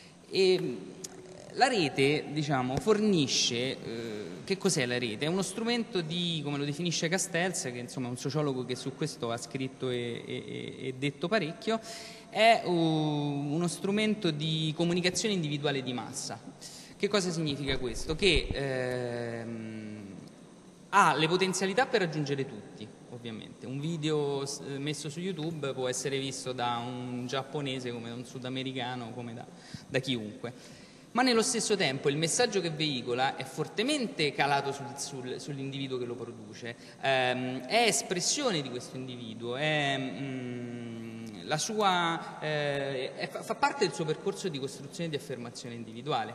E, la rete, diciamo, fornisce, eh, che cos'è la rete? È uno strumento di, come lo definisce Castells, che insomma è un sociologo che su questo ha scritto e, e, e detto parecchio, è uh, uno strumento di comunicazione individuale di massa. Che cosa significa questo? Che ehm, ha le potenzialità per raggiungere tutti, ovviamente. Un video messo su YouTube può essere visto da un giapponese come da un sudamericano, come da, da chiunque. Ma nello stesso tempo il messaggio che veicola è fortemente calato sul, sul, sull'individuo che lo produce, ehm, è espressione di questo individuo, è, mh, la sua, eh, è, fa parte del suo percorso di costruzione e di affermazione individuale.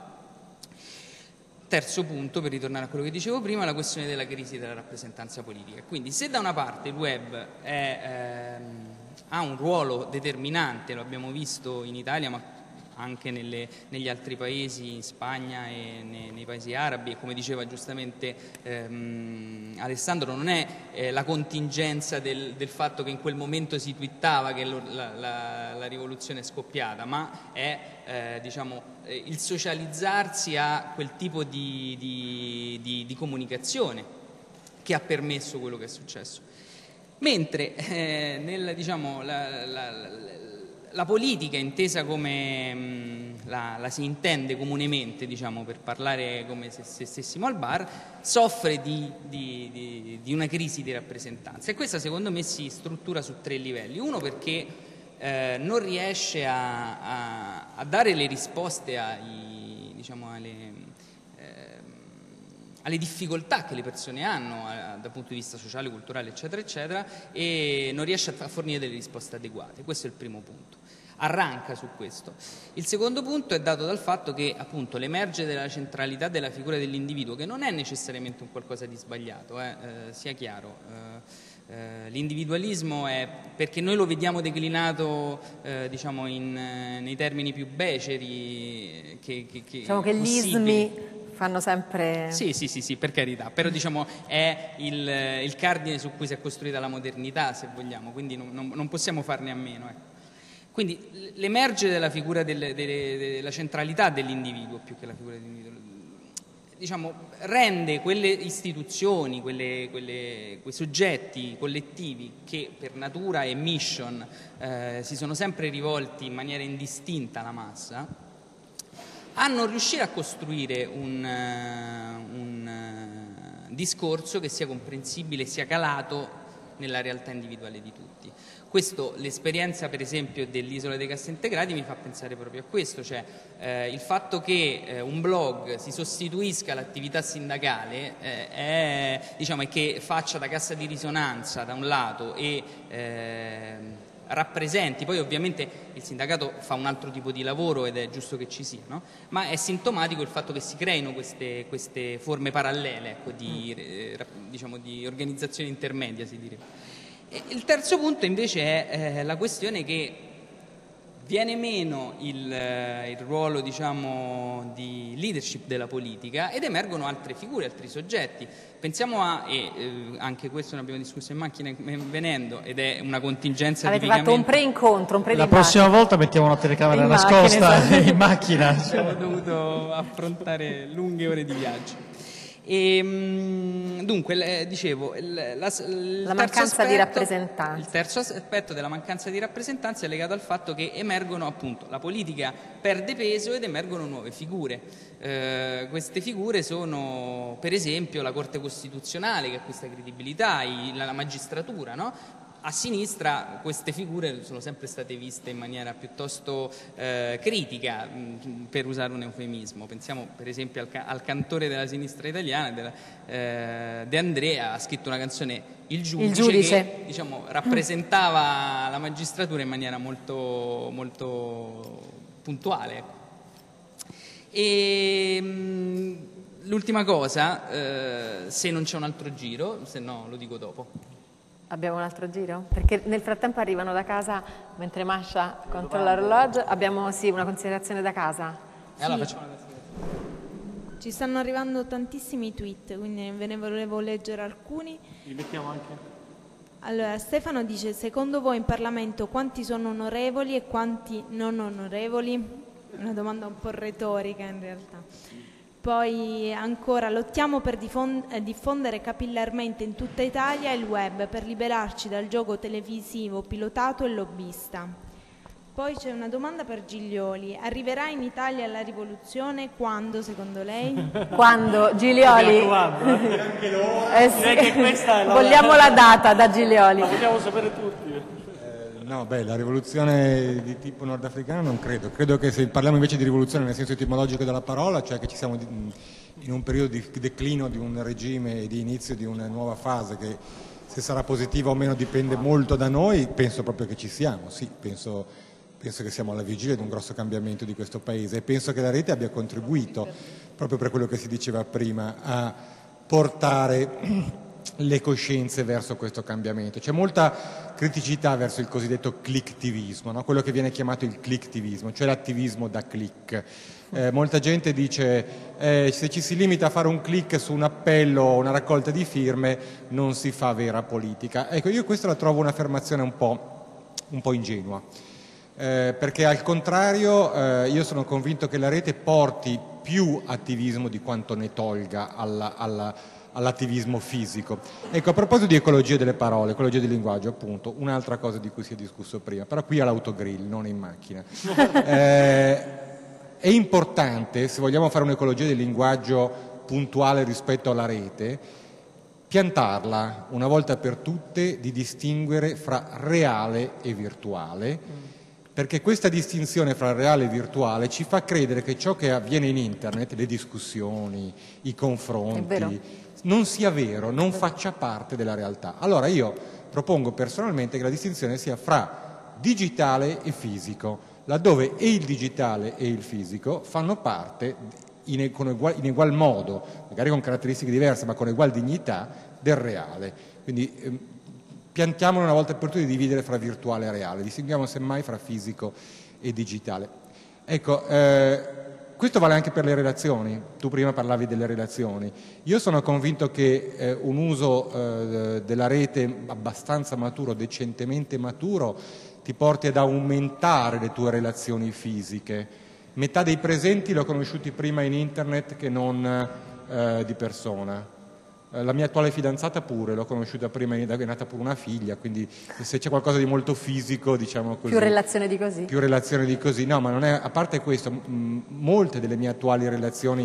Terzo punto, per ritornare a quello che dicevo prima, la questione della crisi della rappresentanza politica. Quindi se da una parte il web è, ehm, ha un ruolo determinante, lo abbiamo visto in Italia, ma anche nelle, negli altri paesi, in Spagna e nei, nei paesi arabi, e come diceva giustamente ehm, Alessandro, non è eh, la contingenza del, del fatto che in quel momento si twittava che lo, la, la, la rivoluzione è scoppiata, ma è eh, diciamo, eh, il socializzarsi a quel tipo di, di, di, di comunicazione che ha permesso quello che è successo. Mentre eh, nel, diciamo, la, la, la La politica, intesa come mh, la, la si intende comunemente, diciamo, per parlare come se, se stessimo al bar, soffre di, di, di, di una crisi di rappresentanza, e questa secondo me si struttura su tre livelli. Uno, perché eh, non riesce a, a, a dare le risposte ai, diciamo, alle, alle difficoltà che le persone hanno a, dal punto di vista sociale, culturale, eccetera, eccetera, e non riesce a fornire delle risposte adeguate. Questo è il primo punto. Arranca su questo. Il secondo punto è dato dal fatto che, appunto, l'emergere della centralità della figura dell'individuo, che non è necessariamente un qualcosa di sbagliato, eh, eh, sia chiaro. Eh, eh, l'individualismo è, perché noi lo vediamo declinato eh, diciamo in, eh, nei termini più beceri che, che, che diciamo che gli ismi fanno sempre... Sì, sì, sì, sì, per carità, però diciamo è il, il cardine su cui si è costruita la modernità, se vogliamo, quindi non, non, non possiamo farne a meno. Ecco. Quindi l'emergere della figura delle, delle, della centralità dell'individuo, più che la figura dell'individuo, diciamo, rende quelle istituzioni, quelle, quelle, quei soggetti collettivi che per natura e mission eh, si sono sempre rivolti in maniera indistinta alla massa, a non riuscire a costruire un, uh, un uh, discorso che sia comprensibile, sia calato nella realtà individuale di tutti. Questo, l'esperienza per esempio dell'Isola dei Cassintegrati mi fa pensare proprio a questo, cioè eh, il fatto che eh, un blog si sostituisca all'attività sindacale eh, è, diciamo, è che faccia da cassa di risonanza da un lato e eh, rappresenti, poi ovviamente il sindacato fa un altro tipo di lavoro ed è giusto che ci sia, no? Ma è sintomatico il fatto che si creino queste, queste forme parallele, ecco, di, eh, diciamo, di organizzazione intermedia, si direbbe. Il terzo punto invece è eh, la questione che viene meno il, eh, il ruolo, diciamo, di leadership della politica ed emergono altre figure, altri soggetti. Pensiamo a, e eh, anche questo ne abbiamo discusso in macchina venendo, ed è una contingenza Avete tipicamente... fatto un pre-incontro, un pre-dibattito. La prossima volta mettiamo una telecamera in nascosta macchina, esatto. in macchina. Abbiamo dovuto affrontare lunghe ore di viaggio. E, dunque, dicevo, il, la, il la mancanza aspetto, di rappresentanza. Il terzo aspetto della mancanza di rappresentanza è legato al fatto che emergono, appunto, la politica perde peso ed emergono nuove figure. Eh, queste figure sono, per esempio, la Corte Costituzionale, che acquista credibilità, i, la, la magistratura, no? A sinistra queste figure sono sempre state viste in maniera piuttosto eh, critica, mh, per usare un eufemismo. Pensiamo per esempio al, ca al cantore della sinistra italiana, della, eh, De Andrea, ha scritto una canzone, Il Giudice, Il giudice. che diciamo, rappresentava la magistratura in maniera molto, molto puntuale. E l'ultima cosa, eh, se non c'è un altro giro, se no lo dico dopo. Abbiamo un altro giro? Perché nel frattempo arrivano da casa, mentre Masha controlla l'orologio, abbiamo sì una considerazione da casa. E allora facciamo una considerazione. Ci stanno arrivando tantissimi tweet, quindi ve ne volevo leggere alcuni. Li mettiamo anche. Allora, Stefano dice: secondo voi in Parlamento quanti sono onorevoli e quanti non onorevoli? Una domanda un po' retorica in realtà. Poi ancora, lottiamo per diffondere capillarmente in tutta Italia il web per liberarci dal gioco televisivo pilotato e lobbista. Poi c'è una domanda per Giglioli: arriverà in Italia la rivoluzione quando, secondo lei? Quando, Giglioli? Eh sì. Che questa è la... Vogliamo la data da Giglioli. La vogliamo sapere tutti. No, beh, la rivoluzione di tipo nordafricano non credo. Credo che se parliamo invece di rivoluzione nel senso etimologico della parola, cioè che ci siamo in un periodo di declino di un regime e di inizio di una nuova fase che se sarà positiva o meno dipende molto da noi, penso proprio che ci siamo, sì, penso, penso che siamo alla vigilia di un grosso cambiamento di questo Paese e penso che la rete abbia contribuito, proprio per quello che si diceva prima, a portare le coscienze verso questo cambiamento. C'è molta criticità verso il cosiddetto clicktivismo, no? Quello che viene chiamato il clicktivismo, cioè l'attivismo da click. Eh, molta gente dice eh, se ci si limita a fare un click su un appello o una raccolta di firme non si fa vera politica. Ecco, io questa la trovo un'affermazione un po', un po' ingenua, eh, perché al contrario eh, io sono convinto che la rete porti più attivismo di quanto ne tolga alla, alla all'attivismo fisico. Ecco, a proposito di ecologia delle parole, ecologia del linguaggio, appunto, un'altra cosa di cui si è discusso prima, però qui all'autogrill, non in macchina. Eh, è importante, se vogliamo fare un'ecologia del linguaggio puntuale rispetto alla rete, piantarla una volta per tutte di distinguere fra reale e virtuale, perché questa distinzione fra reale e virtuale ci fa credere che ciò che avviene in internet, le discussioni, i confronti, non sia vero, non faccia parte della realtà. Allora io propongo personalmente che la distinzione sia fra digitale e fisico, laddove e il digitale e il fisico fanno parte in, con egual, in egual modo, magari con caratteristiche diverse, ma con egual dignità, del reale. Quindi ehm, piantiamolo una volta per tutte di dividere fra virtuale e reale, distinguiamo semmai fra fisico e digitale. Ecco, eh, questo vale anche per le relazioni. Tu prima parlavi delle relazioni. Io sono convinto che eh, un uso eh, della rete abbastanza maturo, decentemente maturo, ti porti ad aumentare le tue relazioni fisiche. Metà dei presenti l'ho conosciuti prima in internet che non eh, di persona. La mia attuale fidanzata pure, l'ho conosciuta prima, è nata pure una figlia, quindi se c'è qualcosa di molto fisico, diciamo così. Più relazione di così? Più relazione di così, no, ma non è, a parte questo, mh, molte delle mie attuali relazioni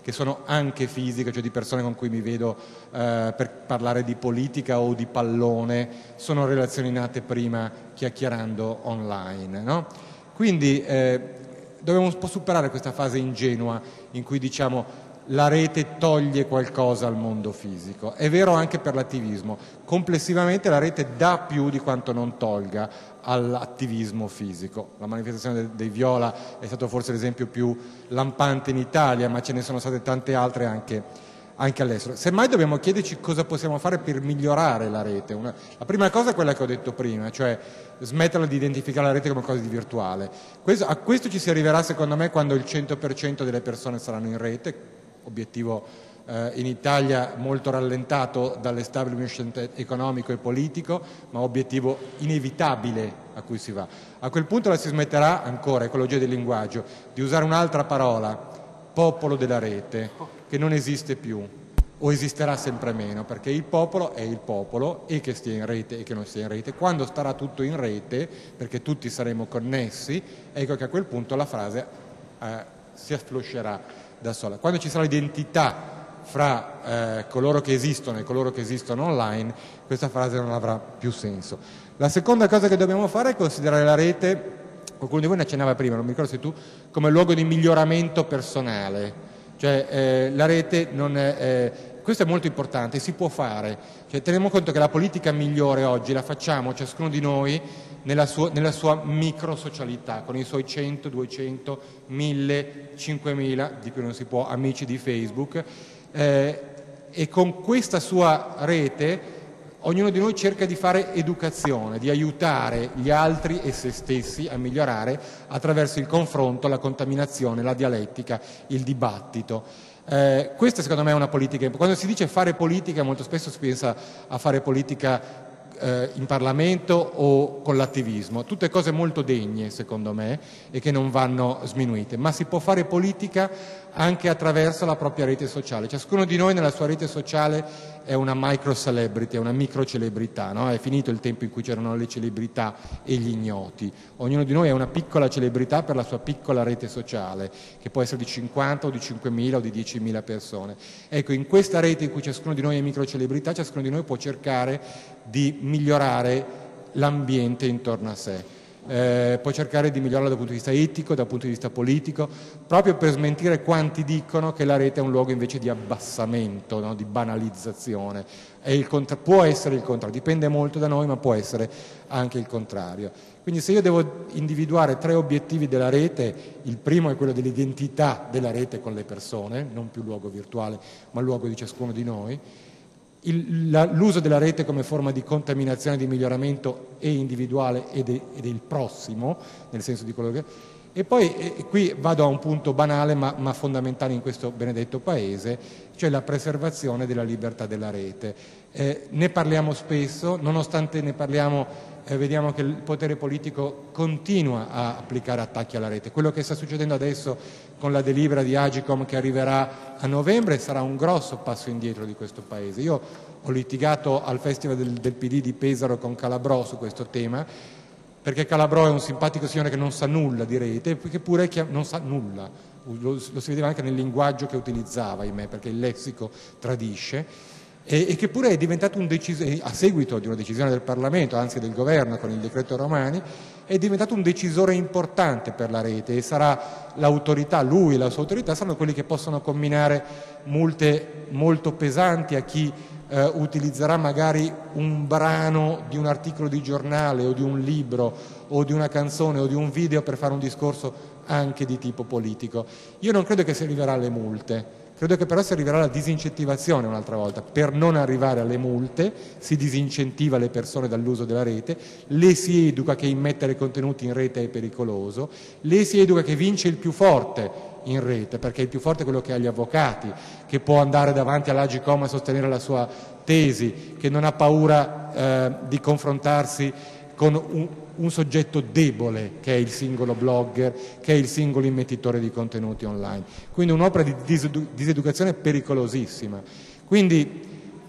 che sono anche fisiche, cioè di persone con cui mi vedo eh, per parlare di politica o di pallone, sono relazioni nate prima chiacchierando online, no? Quindi eh, dobbiamo un po' superare questa fase ingenua in cui diciamo la rete toglie qualcosa al mondo fisico. È vero anche per l'attivismo. Complessivamente la rete dà più di quanto non tolga all'attivismo fisico. La manifestazione dei Viola è stato forse l'esempio più lampante in Italia, ma ce ne sono state tante altre anche, anche all'estero. Semmai dobbiamo chiederci cosa possiamo fare per migliorare la rete. Una, la prima cosa è quella che ho detto prima, cioè smetterla di identificare la rete come qualcosa di virtuale. Questo, a questo ci si arriverà secondo me quando il cento per cento delle persone saranno in rete, obiettivo eh, in Italia molto rallentato dall'establishment economico e politico, ma obiettivo inevitabile a cui si va. A quel punto la si smetterà, ancora, ecologia del linguaggio, di usare un'altra parola, popolo della rete, che non esiste più o esisterà sempre meno, perché il popolo è il popolo, e che stia in rete e che non stia in rete. Quando starà tutto in rete, perché tutti saremo connessi, ecco che a quel punto la frase eh, si affloscerà da sola. Quando ci sarà l'identità fra eh, coloro che esistono e coloro che esistono online, questa frase non avrà più senso. La seconda cosa che dobbiamo fare è considerare la rete, qualcuno di voi ne accennava prima, non mi ricordo se tu, come luogo di miglioramento personale. Cioè eh, la rete non è... Eh, questo è molto importante, si può fare. Cioè, teniamo conto che la politica migliore oggi la facciamo ciascuno di noi nella sua, nella sua microsocialità, con i suoi cento, duecento, mille, cinquemila, di cui non si può, amici di Facebook, eh, e con questa sua rete ognuno di noi cerca di fare educazione, di aiutare gli altri e se stessi a migliorare attraverso il confronto, la contaminazione, la dialettica, il dibattito. Eh, questa secondo me è una politica. Quando si dice fare politica, molto spesso si pensa a fare politica eh, in Parlamento o con l'attivismo, tutte cose molto degne secondo me e che non vanno sminuite, ma si può fare politica anche attraverso la propria rete sociale. Ciascuno di noi nella sua rete sociale è una micro celebrity, è una micro celebrità, no? È finito il tempo in cui c'erano le celebrità e gli ignoti. Ognuno di noi è una piccola celebrità per la sua piccola rete sociale, che può essere di cinquanta o di cinquemila o di diecimila persone. Ecco, in questa rete in cui ciascuno di noi è micro celebrità, ciascuno di noi può cercare di migliorare l'ambiente intorno a sé. Eh, può cercare di migliorarla dal punto di vista etico, dal punto di vista politico, proprio per smentire quanti dicono che la rete è un luogo invece di abbassamento, no? Di banalizzazione. È il contra- può essere il contrario, dipende molto da noi, ma può essere anche il contrario. Quindi se io devo individuare tre obiettivi della rete, il primo è quello dell'identità della rete con le persone, non più luogo virtuale, ma luogo di ciascuno di noi. L'uso della rete come forma di contaminazione, di miglioramento è individuale ed è, ed è il prossimo, nel senso di quello che... E poi e qui vado a un punto banale ma, ma fondamentale in questo benedetto paese, cioè la preservazione della libertà della rete. Eh, ne parliamo spesso, nonostante ne parliamo, eh, vediamo che il potere politico continua a applicare attacchi alla rete. Quello che sta succedendo adesso con la delibera di Agcom che arriverà a novembre sarà un grosso passo indietro di questo paese. Io ho litigato al Festival del, del P D di Pesaro con Calabrò su questo tema, perché Calabrò è un simpatico signore che non sa nulla di rete, che pure non sa nulla, lo, lo si vedeva anche nel linguaggio che utilizzava, ahimè, perché il lessico tradisce, e, e che pure è diventato un decisore, a seguito di una decisione del Parlamento, anzi del Governo con il decreto Romani, è diventato un decisore importante per la rete e sarà l'autorità, lui e la sua autorità saranno quelli che possono comminare multe molto pesanti a chi eh, utilizzerà magari un brano di un articolo di giornale o di un libro o di una canzone o di un video per fare un discorso anche di tipo politico. Io non credo che si arriverà alle multe. Credo che però si arriverà alla disincentivazione un'altra volta. Per non arrivare alle multe si disincentiva le persone dall'uso della rete, le si educa che immettere contenuti in rete è pericoloso, le si educa che vince il più forte in rete, perché il più forte è quello che ha gli avvocati, che può andare davanti all'Agcom a sostenere la sua tesi, che non ha paura eh, di confrontarsi con un, un soggetto debole che è il singolo blogger, che è il singolo immettitore di contenuti online. Quindi un'opera di disedu- diseducazione pericolosissima. Quindi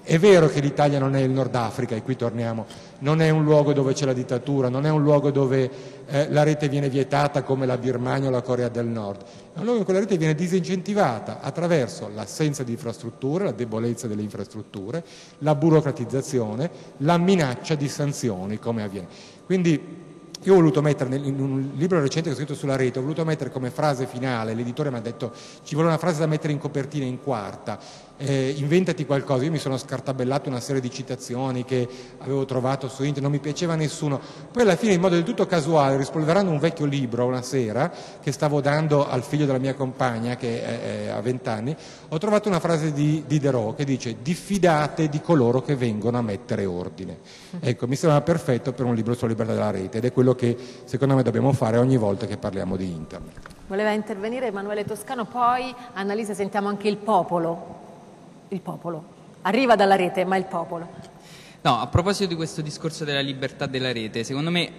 È vero che l'Italia non è il Nord Africa, e qui torniamo, non è un luogo dove c'è la dittatura, non è un luogo dove eh, la rete viene vietata come la Birmania o la Corea del Nord, è un luogo in cui la rete viene disincentivata attraverso l'assenza di infrastrutture, la debolezza delle infrastrutture, la burocratizzazione, la minaccia di sanzioni, come avviene. Quindi io ho voluto mettere, in un libro recente che ho scritto sulla rete, ho voluto mettere come frase finale, l'editore mi ha detto ci vuole una frase da mettere in copertina, in quarta, eh, inventati qualcosa. Io mi sono scartabellato una serie di citazioni che avevo trovato su internet, non mi piaceva nessuno. Poi alla fine, in modo del tutto casuale, rispolverando un vecchio libro una sera che stavo dando al figlio della mia compagna che ha vent'anni, ho trovato una frase di Diderot che dice: diffidate di coloro che vengono a mettere ordine. Ecco, mi sembra perfetto per un libro sulla libertà della rete, ed è quello che secondo me dobbiamo fare ogni volta che parliamo di internet. Voleva intervenire Emanuele Toscano, poi Annalisa sentiamo anche il popolo. Il popolo. Arriva dalla rete, ma il popolo. No, a proposito di questo discorso della libertà della rete, secondo me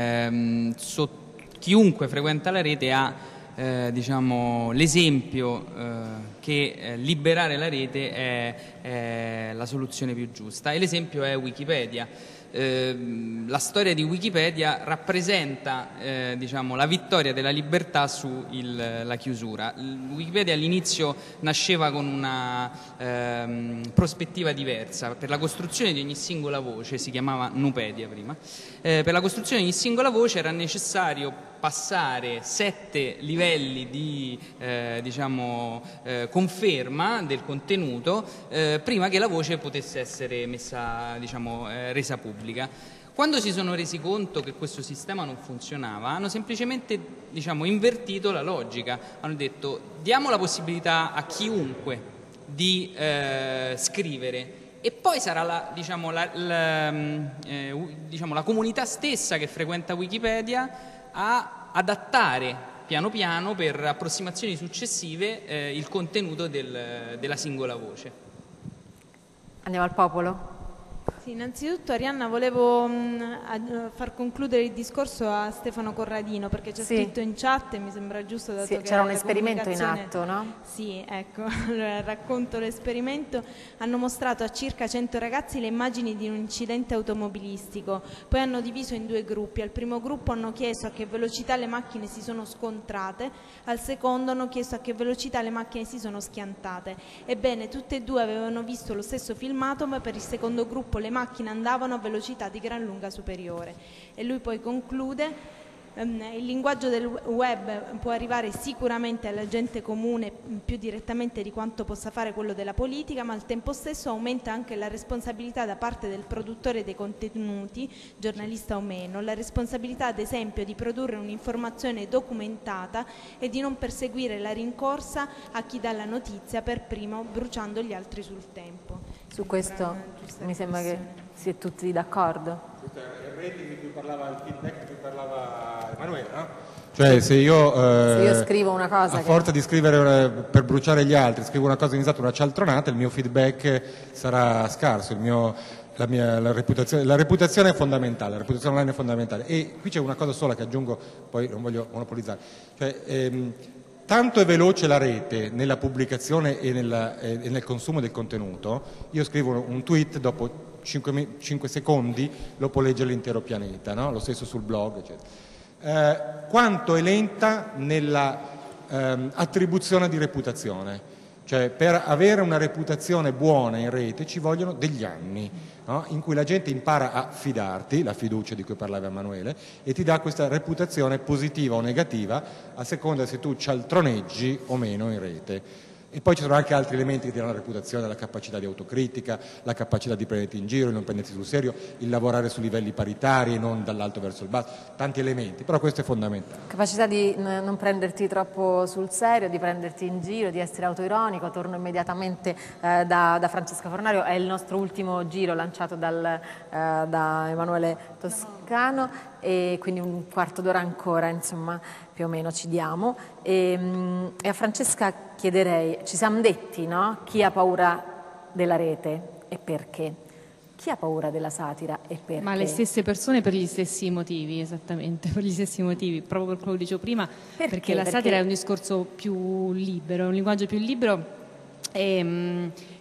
ehm, so, chiunque frequenta la rete ha eh, diciamo, l'esempio eh, che eh, liberare la rete è, è la soluzione più giusta, e l'esempio è Wikipedia. Eh, la storia di Wikipedia rappresenta eh, diciamo, la vittoria della libertà sulla chiusura. Wikipedia all'inizio nasceva con una ehm, prospettiva diversa. Per la costruzione di ogni singola voce, si chiamava Nupedia prima, eh, per la costruzione di ogni singola voce era necessario passare sette livelli di eh, diciamo, eh, conferma del contenuto eh, prima che la voce potesse essere messa, diciamo, eh, resa pubblica. Quando si sono resi conto che questo sistema non funzionava, hanno semplicemente, diciamo, invertito la logica. Hanno detto: diamo la possibilità a chiunque di eh, scrivere, e poi sarà la, diciamo, la, la, eh, diciamo, la comunità stessa che frequenta Wikipedia a adattare piano piano, per approssimazioni successive, eh, il contenuto del, della singola voce. Andiamo al popolo? Sì, innanzitutto Arianna volevo mh, far concludere il discorso a Stefano Corradino, perché c'è sì. scritto in chat e mi sembra giusto, dato sì, che c'era un la esperimento in comunicazione... atto, no? Sì, ecco, allora racconto l'esperimento. Hanno mostrato a circa cento ragazzi le immagini di un incidente automobilistico, poi hanno diviso in due gruppi. Al primo gruppo hanno chiesto a che velocità le macchine si sono scontrate, al secondo hanno chiesto a che velocità le macchine si sono schiantate. Ebbene, tutte e due avevano visto lo stesso filmato, ma per il secondo gruppo le macchine andavano a velocità di gran lunga superiore. E lui poi conclude: ehm, il linguaggio del web può arrivare sicuramente alla gente comune più direttamente di quanto possa fare quello della politica, ma al tempo stesso aumenta anche la responsabilità da parte del produttore dei contenuti, giornalista o meno, la responsabilità ad esempio di produrre un'informazione documentata e di non perseguire la rincorsa a chi dà la notizia per primo, bruciando gli altri sul tempo. Su questo mi sembra che si è tutti d'accordo. Questo è il rating di cui parlava, il feedback di cui parlava Emanuele, no? Cioè se io, eh, se io scrivo una cosa a che... forza di scrivere eh, per bruciare gli altri, scrivo una cosa iniziata, una cialtronata, il mio feedback sarà scarso, il mio, la, mia, la, reputazione, la reputazione è fondamentale, la reputazione online è fondamentale. E qui c'è una cosa sola che aggiungo, poi non voglio monopolizzare, cioè, ehm, tanto è veloce la rete nella pubblicazione e, nella, e nel consumo del contenuto. Io scrivo un tweet, dopo cinque secondi lo può leggere l'intero pianeta, no? Lo stesso sul blog, eccetera. Eh, quanto è lenta nella ehm, attribuzione di reputazione. Cioè, per avere una reputazione buona in rete ci vogliono degli anni, no? In cui la gente impara a fidarti, la fiducia di cui parlava Emanuele, e ti dà questa reputazione positiva o negativa a seconda se tu cialtroneggi o meno in rete. E poi ci sono anche altri elementi che ti danno la reputazione: la capacità di autocritica, la capacità di prenderti in giro, di non prenderti sul serio, il lavorare su livelli paritari e non dall'alto verso il basso, tanti elementi, però questo è fondamentale. Capacità di non prenderti troppo sul serio, di prenderti in giro, di essere autoironico. Torno immediatamente eh, da, da Francesca Fornario, è il nostro ultimo giro lanciato dal, eh, da Emanuele Toscano, e quindi un quarto d'ora ancora, insomma, più o meno ci diamo. E, e a Francesca chiederei, ci siamo detti, no? Chi ha paura della rete e perché? Chi ha paura della satira e perché? Ma le stesse persone per gli stessi motivi, esattamente, per gli stessi motivi, proprio per quello che dicevo prima, perché? perché la Perché? satira è un discorso più libero, un linguaggio più libero, e,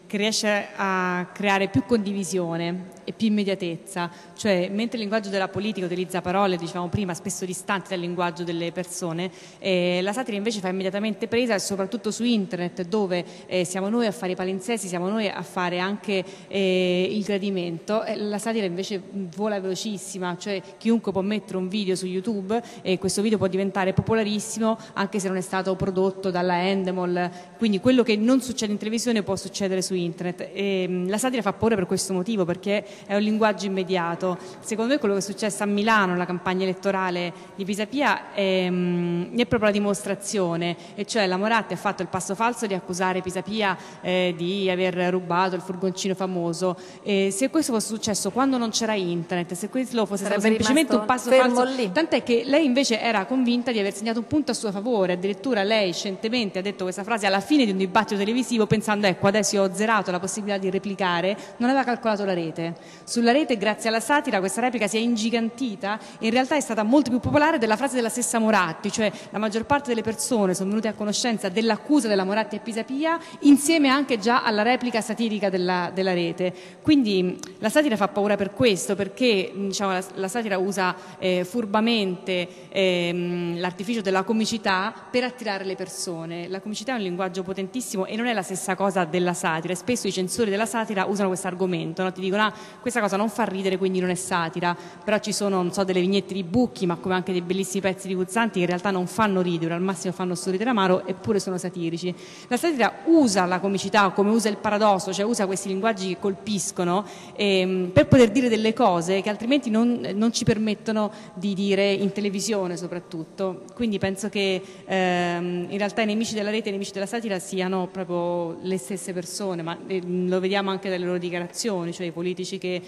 che riesce a creare più condivisione e più immediatezza, cioè mentre il linguaggio della politica utilizza parole, dicevamo prima, spesso distanti dal linguaggio delle persone, eh, la satira invece fa immediatamente presa, e soprattutto su internet, dove eh, siamo noi a fare i palinsesti, siamo noi a fare anche eh, il gradimento, e la satira invece vola velocissima, cioè chiunque può mettere un video su YouTube e questo video può diventare popolarissimo anche se non è stato prodotto dalla Endemol, quindi quello che non succede in televisione può succedere su internet. E la satira fa paura per questo motivo, perché è un linguaggio immediato. Secondo me quello che è successo a Milano nella campagna elettorale di Pisapia è, è proprio la dimostrazione, e cioè la Moratti ha fatto il passo falso di accusare Pisapia eh, di aver rubato il furgoncino famoso. E se questo fosse successo quando non c'era internet, se questo fosse stato semplicemente un passo falso, lì. Tant'è che lei invece era convinta di aver segnato un punto a suo favore, addirittura lei scientemente ha detto questa frase alla fine di un dibattito televisivo pensando ecco adesso io ho zerato la possibilità di replicare, non aveva calcolato la rete. Sulla rete grazie alla satira questa replica si è ingigantita e in realtà è stata molto più popolare della frase della stessa Moratti, cioè la maggior parte delle persone sono venute a conoscenza dell'accusa della Moratti a Pisapia insieme anche già alla replica satirica della, della rete. Quindi la satira fa paura per questo, perché diciamo, la, la satira usa eh, furbamente ehm, l'artificio della comicità per attirare le persone. La comicità è un linguaggio potentissimo e non è la stessa cosa della satira, e spesso i censori della satira usano questo argomento, no? Ti dicono ah, questa cosa non fa ridere quindi non è satira, però ci sono non so, delle vignette di Bucchi ma come anche dei bellissimi pezzi di Guzzanti che in realtà non fanno ridere, al massimo fanno sorridere amaro, eppure sono satirici. La satira usa la comicità come usa il paradosso, cioè usa questi linguaggi che colpiscono ehm, per poter dire delle cose che altrimenti non, non ci permettono di dire in televisione soprattutto. Quindi penso che ehm, in realtà i nemici della rete e i nemici della satira siano proprio le stesse persone, ma eh, lo vediamo anche dalle loro dichiarazioni, cioè i politici che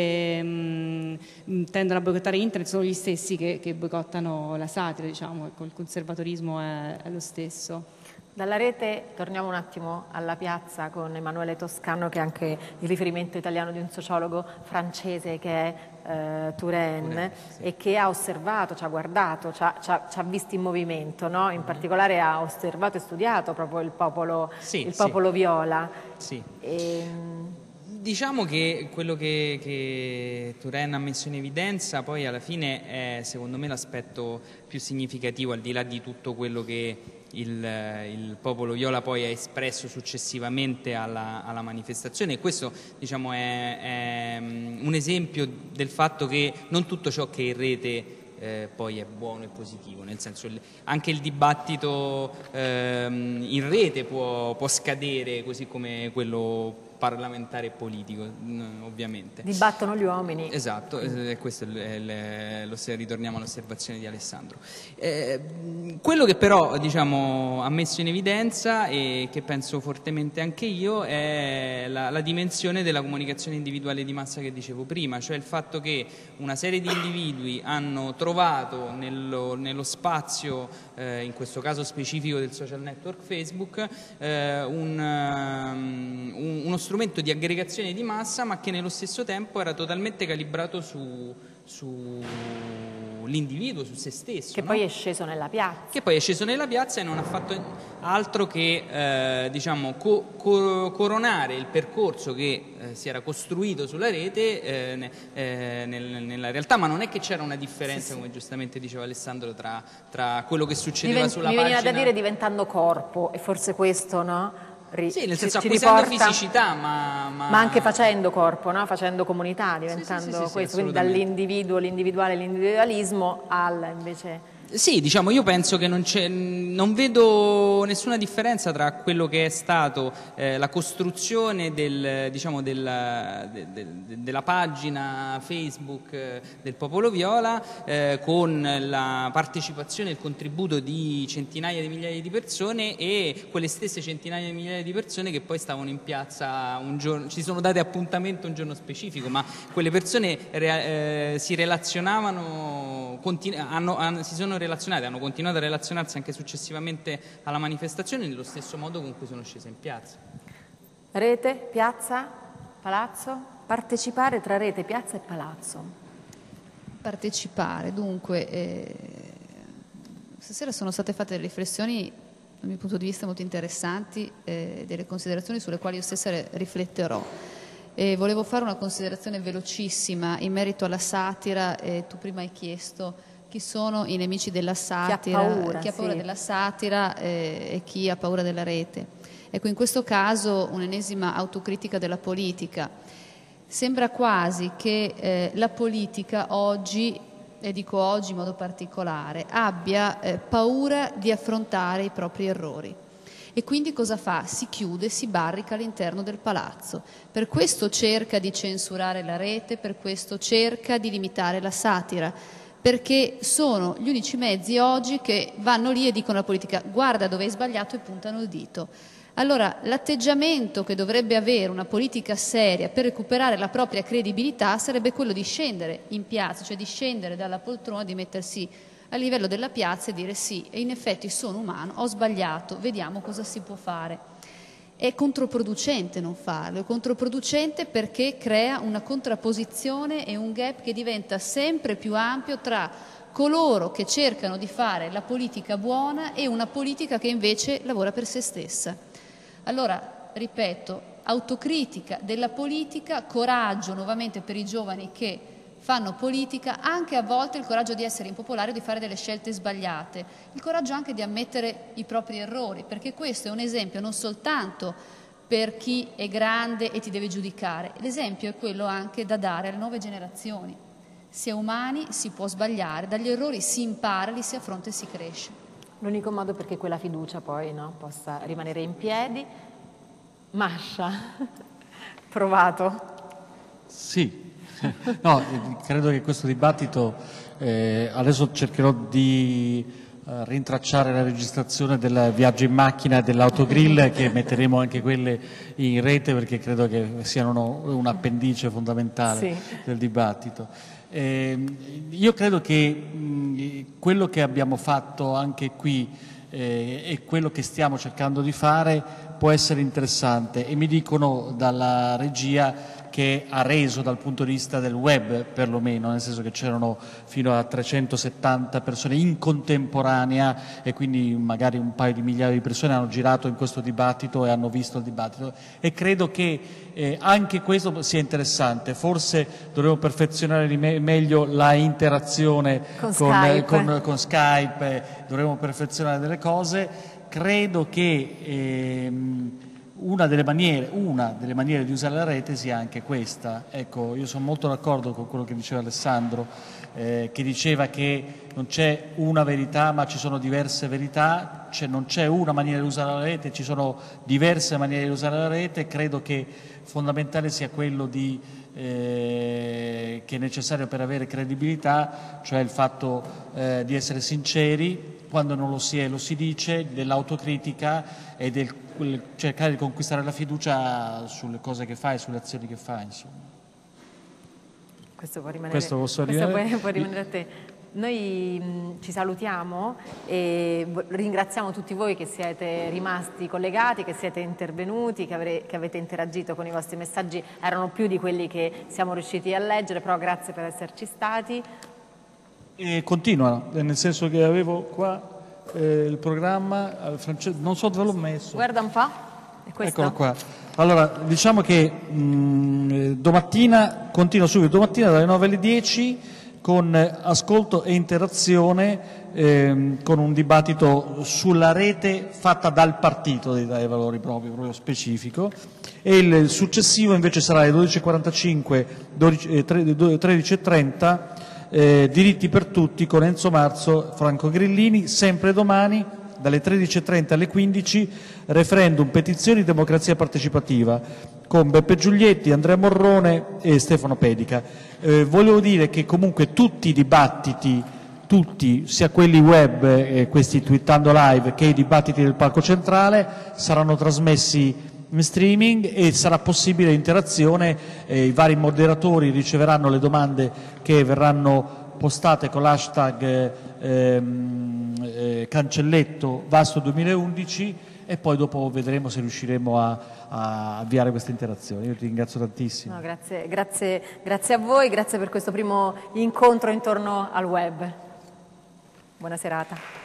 ehm, tendono a boicottare internet sono gli stessi che, che boicottano la satira, diciamo, ecco, il conservatorismo è, è lo stesso. Dalla rete torniamo un attimo alla piazza con Emanuele Toscano, che è anche il riferimento italiano di un sociologo francese che è eh, Turenne, sì. E che ha osservato, ci ha guardato, ci ha, ci ha, ci ha visto in movimento, no? In particolare ha osservato e studiato proprio il popolo, sì, il popolo sì. viola. Sì. E, Diciamo che quello che, che Turenne ha messo in evidenza poi alla fine è secondo me l'aspetto più significativo, al di là di tutto quello che il, il popolo viola poi ha espresso successivamente alla, alla manifestazione, e questo diciamo è, è un esempio del fatto che non tutto ciò che è in rete Eh, poi è buono e positivo, nel senso anche il dibattito ehm, in rete può, può scadere, così come quello parlamentare e politico, ovviamente. Dibattono gli uomini. Esatto, eh, questo è il, è lo, ritorniamo all'osservazione di Alessandro. Eh, quello che però diciamo, ha messo in evidenza, e che penso fortemente anche io, è la, la dimensione della comunicazione individuale di massa che dicevo prima, cioè il fatto che una serie di individui hanno trovato nello, nello spazio, eh, in questo caso specifico del social network Facebook, eh, un, um, uno strumento di aggregazione di massa, ma che nello stesso tempo era totalmente calibrato su, su l'individuo, su se stesso. Che no? poi è sceso nella piazza. Che poi è sceso nella piazza e non ha fatto altro che eh, diciamo, co co coronare il percorso che eh, si era costruito sulla rete eh, ne eh, nel, nella realtà, ma non è che c'era una differenza, sì, sì. come giustamente diceva Alessandro, tra, tra quello che succedeva Diven sulla mi pagina... Mi veniva da dire diventando corpo, e forse questo, no? Ri sì, nel senso ci, acquisendo riporta, fisicità, ma, ma... ma anche facendo corpo, no? Facendo comunità, diventando sì, sì, sì, sì, questo, quindi dall'individuo, l'individuale, l'individualismo al invece... Sì, diciamo, io penso che non, non vedo nessuna differenza tra quello che è stato eh, la costruzione del, diciamo, del, de, de, de, della pagina Facebook eh, del Popolo Viola eh, con la partecipazione e il contributo di centinaia di migliaia di persone, e quelle stesse centinaia di migliaia di persone che poi stavano in piazza un giorno, ci sono date appuntamento un giorno specifico, ma quelle persone eh, si relazionavano, hanno, hanno, si sono relazionate, hanno continuato a relazionarsi anche successivamente alla manifestazione nello stesso modo con cui sono scese in piazza. Rete, piazza, palazzo, partecipare tra rete, piazza e palazzo. Partecipare, dunque, eh, stasera sono state fatte delle riflessioni dal mio punto di vista molto interessanti, eh, delle considerazioni sulle quali io stessa rifletterò. E volevo fare una considerazione velocissima in merito alla satira. Eh, tu prima hai chiesto chi sono i nemici della satira, chi ha paura, chi ha paura sì. della satira eh, e chi ha paura della rete. Ecco, in questo caso un'ennesima autocritica della politica. Sembra quasi che eh, la politica oggi, e dico oggi in modo particolare, abbia eh, paura di affrontare i propri errori. E quindi cosa fa? Si chiude, si barrica all'interno del palazzo. Per questo cerca di censurare la rete, per questo cerca di limitare la satira, perché sono gli unici mezzi oggi che vanno lì e dicono alla politica guarda dove hai sbagliato e puntano il dito. Allora l'atteggiamento che dovrebbe avere una politica seria per recuperare la propria credibilità sarebbe quello di scendere in piazza, cioè di scendere dalla poltrona, di mettersi a livello della piazza e dire sì, e in effetti sono umano, ho sbagliato, vediamo cosa si può fare. È controproducente non farlo, è controproducente perché crea una contrapposizione e un gap che diventa sempre più ampio tra coloro che cercano di fare la politica buona e una politica che invece lavora per se stessa. Allora, ripeto, autocritica della politica, coraggio nuovamente per i giovani che fanno politica, anche a volte il coraggio di essere impopolare o di fare delle scelte sbagliate, il coraggio anche di ammettere i propri errori, perché questo è un esempio non soltanto per chi è grande e ti deve giudicare, l'esempio è quello anche da dare alle nuove generazioni. Si è umani, si può sbagliare, dagli errori si impara, li si affronta e si cresce. L'unico modo perché quella fiducia poi no, possa rimanere in piedi. Masha, provato? Sì. No, credo che questo dibattito, eh, adesso cercherò di eh, rintracciare la registrazione del viaggio in macchina e dell'autogrill, che metteremo anche quelle in rete perché credo che siano un appendice fondamentale sì. del dibattito. Eh, io credo che mh, quello che abbiamo fatto anche qui eh, e quello che stiamo cercando di fare può essere interessante, e mi dicono dalla regia che ha reso dal punto di vista del web perlomeno, nel senso che c'erano fino a trecentosettanta persone in contemporanea e quindi magari un paio di migliaia di persone hanno girato in questo dibattito e hanno visto il dibattito, e credo che eh, anche questo sia interessante. Forse dovremmo perfezionare me meglio la interazione con, con Skype, con, con Skype, dovremmo perfezionare delle cose. Credo che ehm, Una delle, maniere, una delle maniere di usare la rete sia anche questa. Ecco, io sono molto d'accordo con quello che diceva Alessandro, eh, che diceva che non c'è una verità ma ci sono diverse verità, cioè non c'è una maniera di usare la rete, ci sono diverse maniere di usare la rete. Credo che fondamentale sia quello di, eh, che è necessario per avere credibilità, cioè il fatto eh, di essere sinceri, quando non lo si è lo si dice, dell'autocritica e del cercare di conquistare la fiducia sulle cose che fa e sulle azioni che fa, insomma. Questo può rimanere, questo posso questo rimanere. può, può rimanere a te. Noi mh, ci salutiamo e ringraziamo tutti voi che siete rimasti collegati, che siete intervenuti, che, avre, che avete interagito con i vostri messaggi. Erano più di quelli che siamo riusciti a leggere, però grazie per esserci stati. E continua, nel senso che avevo qua eh, il programma, non so dove l'ho messo. Guarda un po', è questo? Eccolo qua. Allora, diciamo che mh, domattina, continua subito, domattina dalle nove alle dieci con ascolto e interazione, ehm, con un dibattito sulla rete fatta dal partito dei, dai valori proprio, proprio specifico, e il successivo invece sarà alle dodici e quarantacinque, tredici e trenta, Eh, diritti per tutti con Enzo Marzo, Franco Grillini. Sempre domani dalle tredici e trenta alle quindici referendum, petizioni, democrazia partecipativa con Beppe Giulietti, Andrea Morrone e Stefano Pedica. Eh, volevo dire che comunque tutti i dibattiti, tutti, sia quelli web, eh, questi twittando live, che i dibattiti del palco centrale, saranno trasmessi in streaming e sarà possibile interazione. Eh, i vari moderatori riceveranno le domande che verranno postate con l'hashtag eh, eh, cancelletto Vasto duemilaundici, e poi dopo vedremo se riusciremo a, a avviare questa interazione. Io ti ringrazio tantissimo. No, grazie, grazie, grazie a voi, grazie per questo primo incontro intorno al web. Buona serata.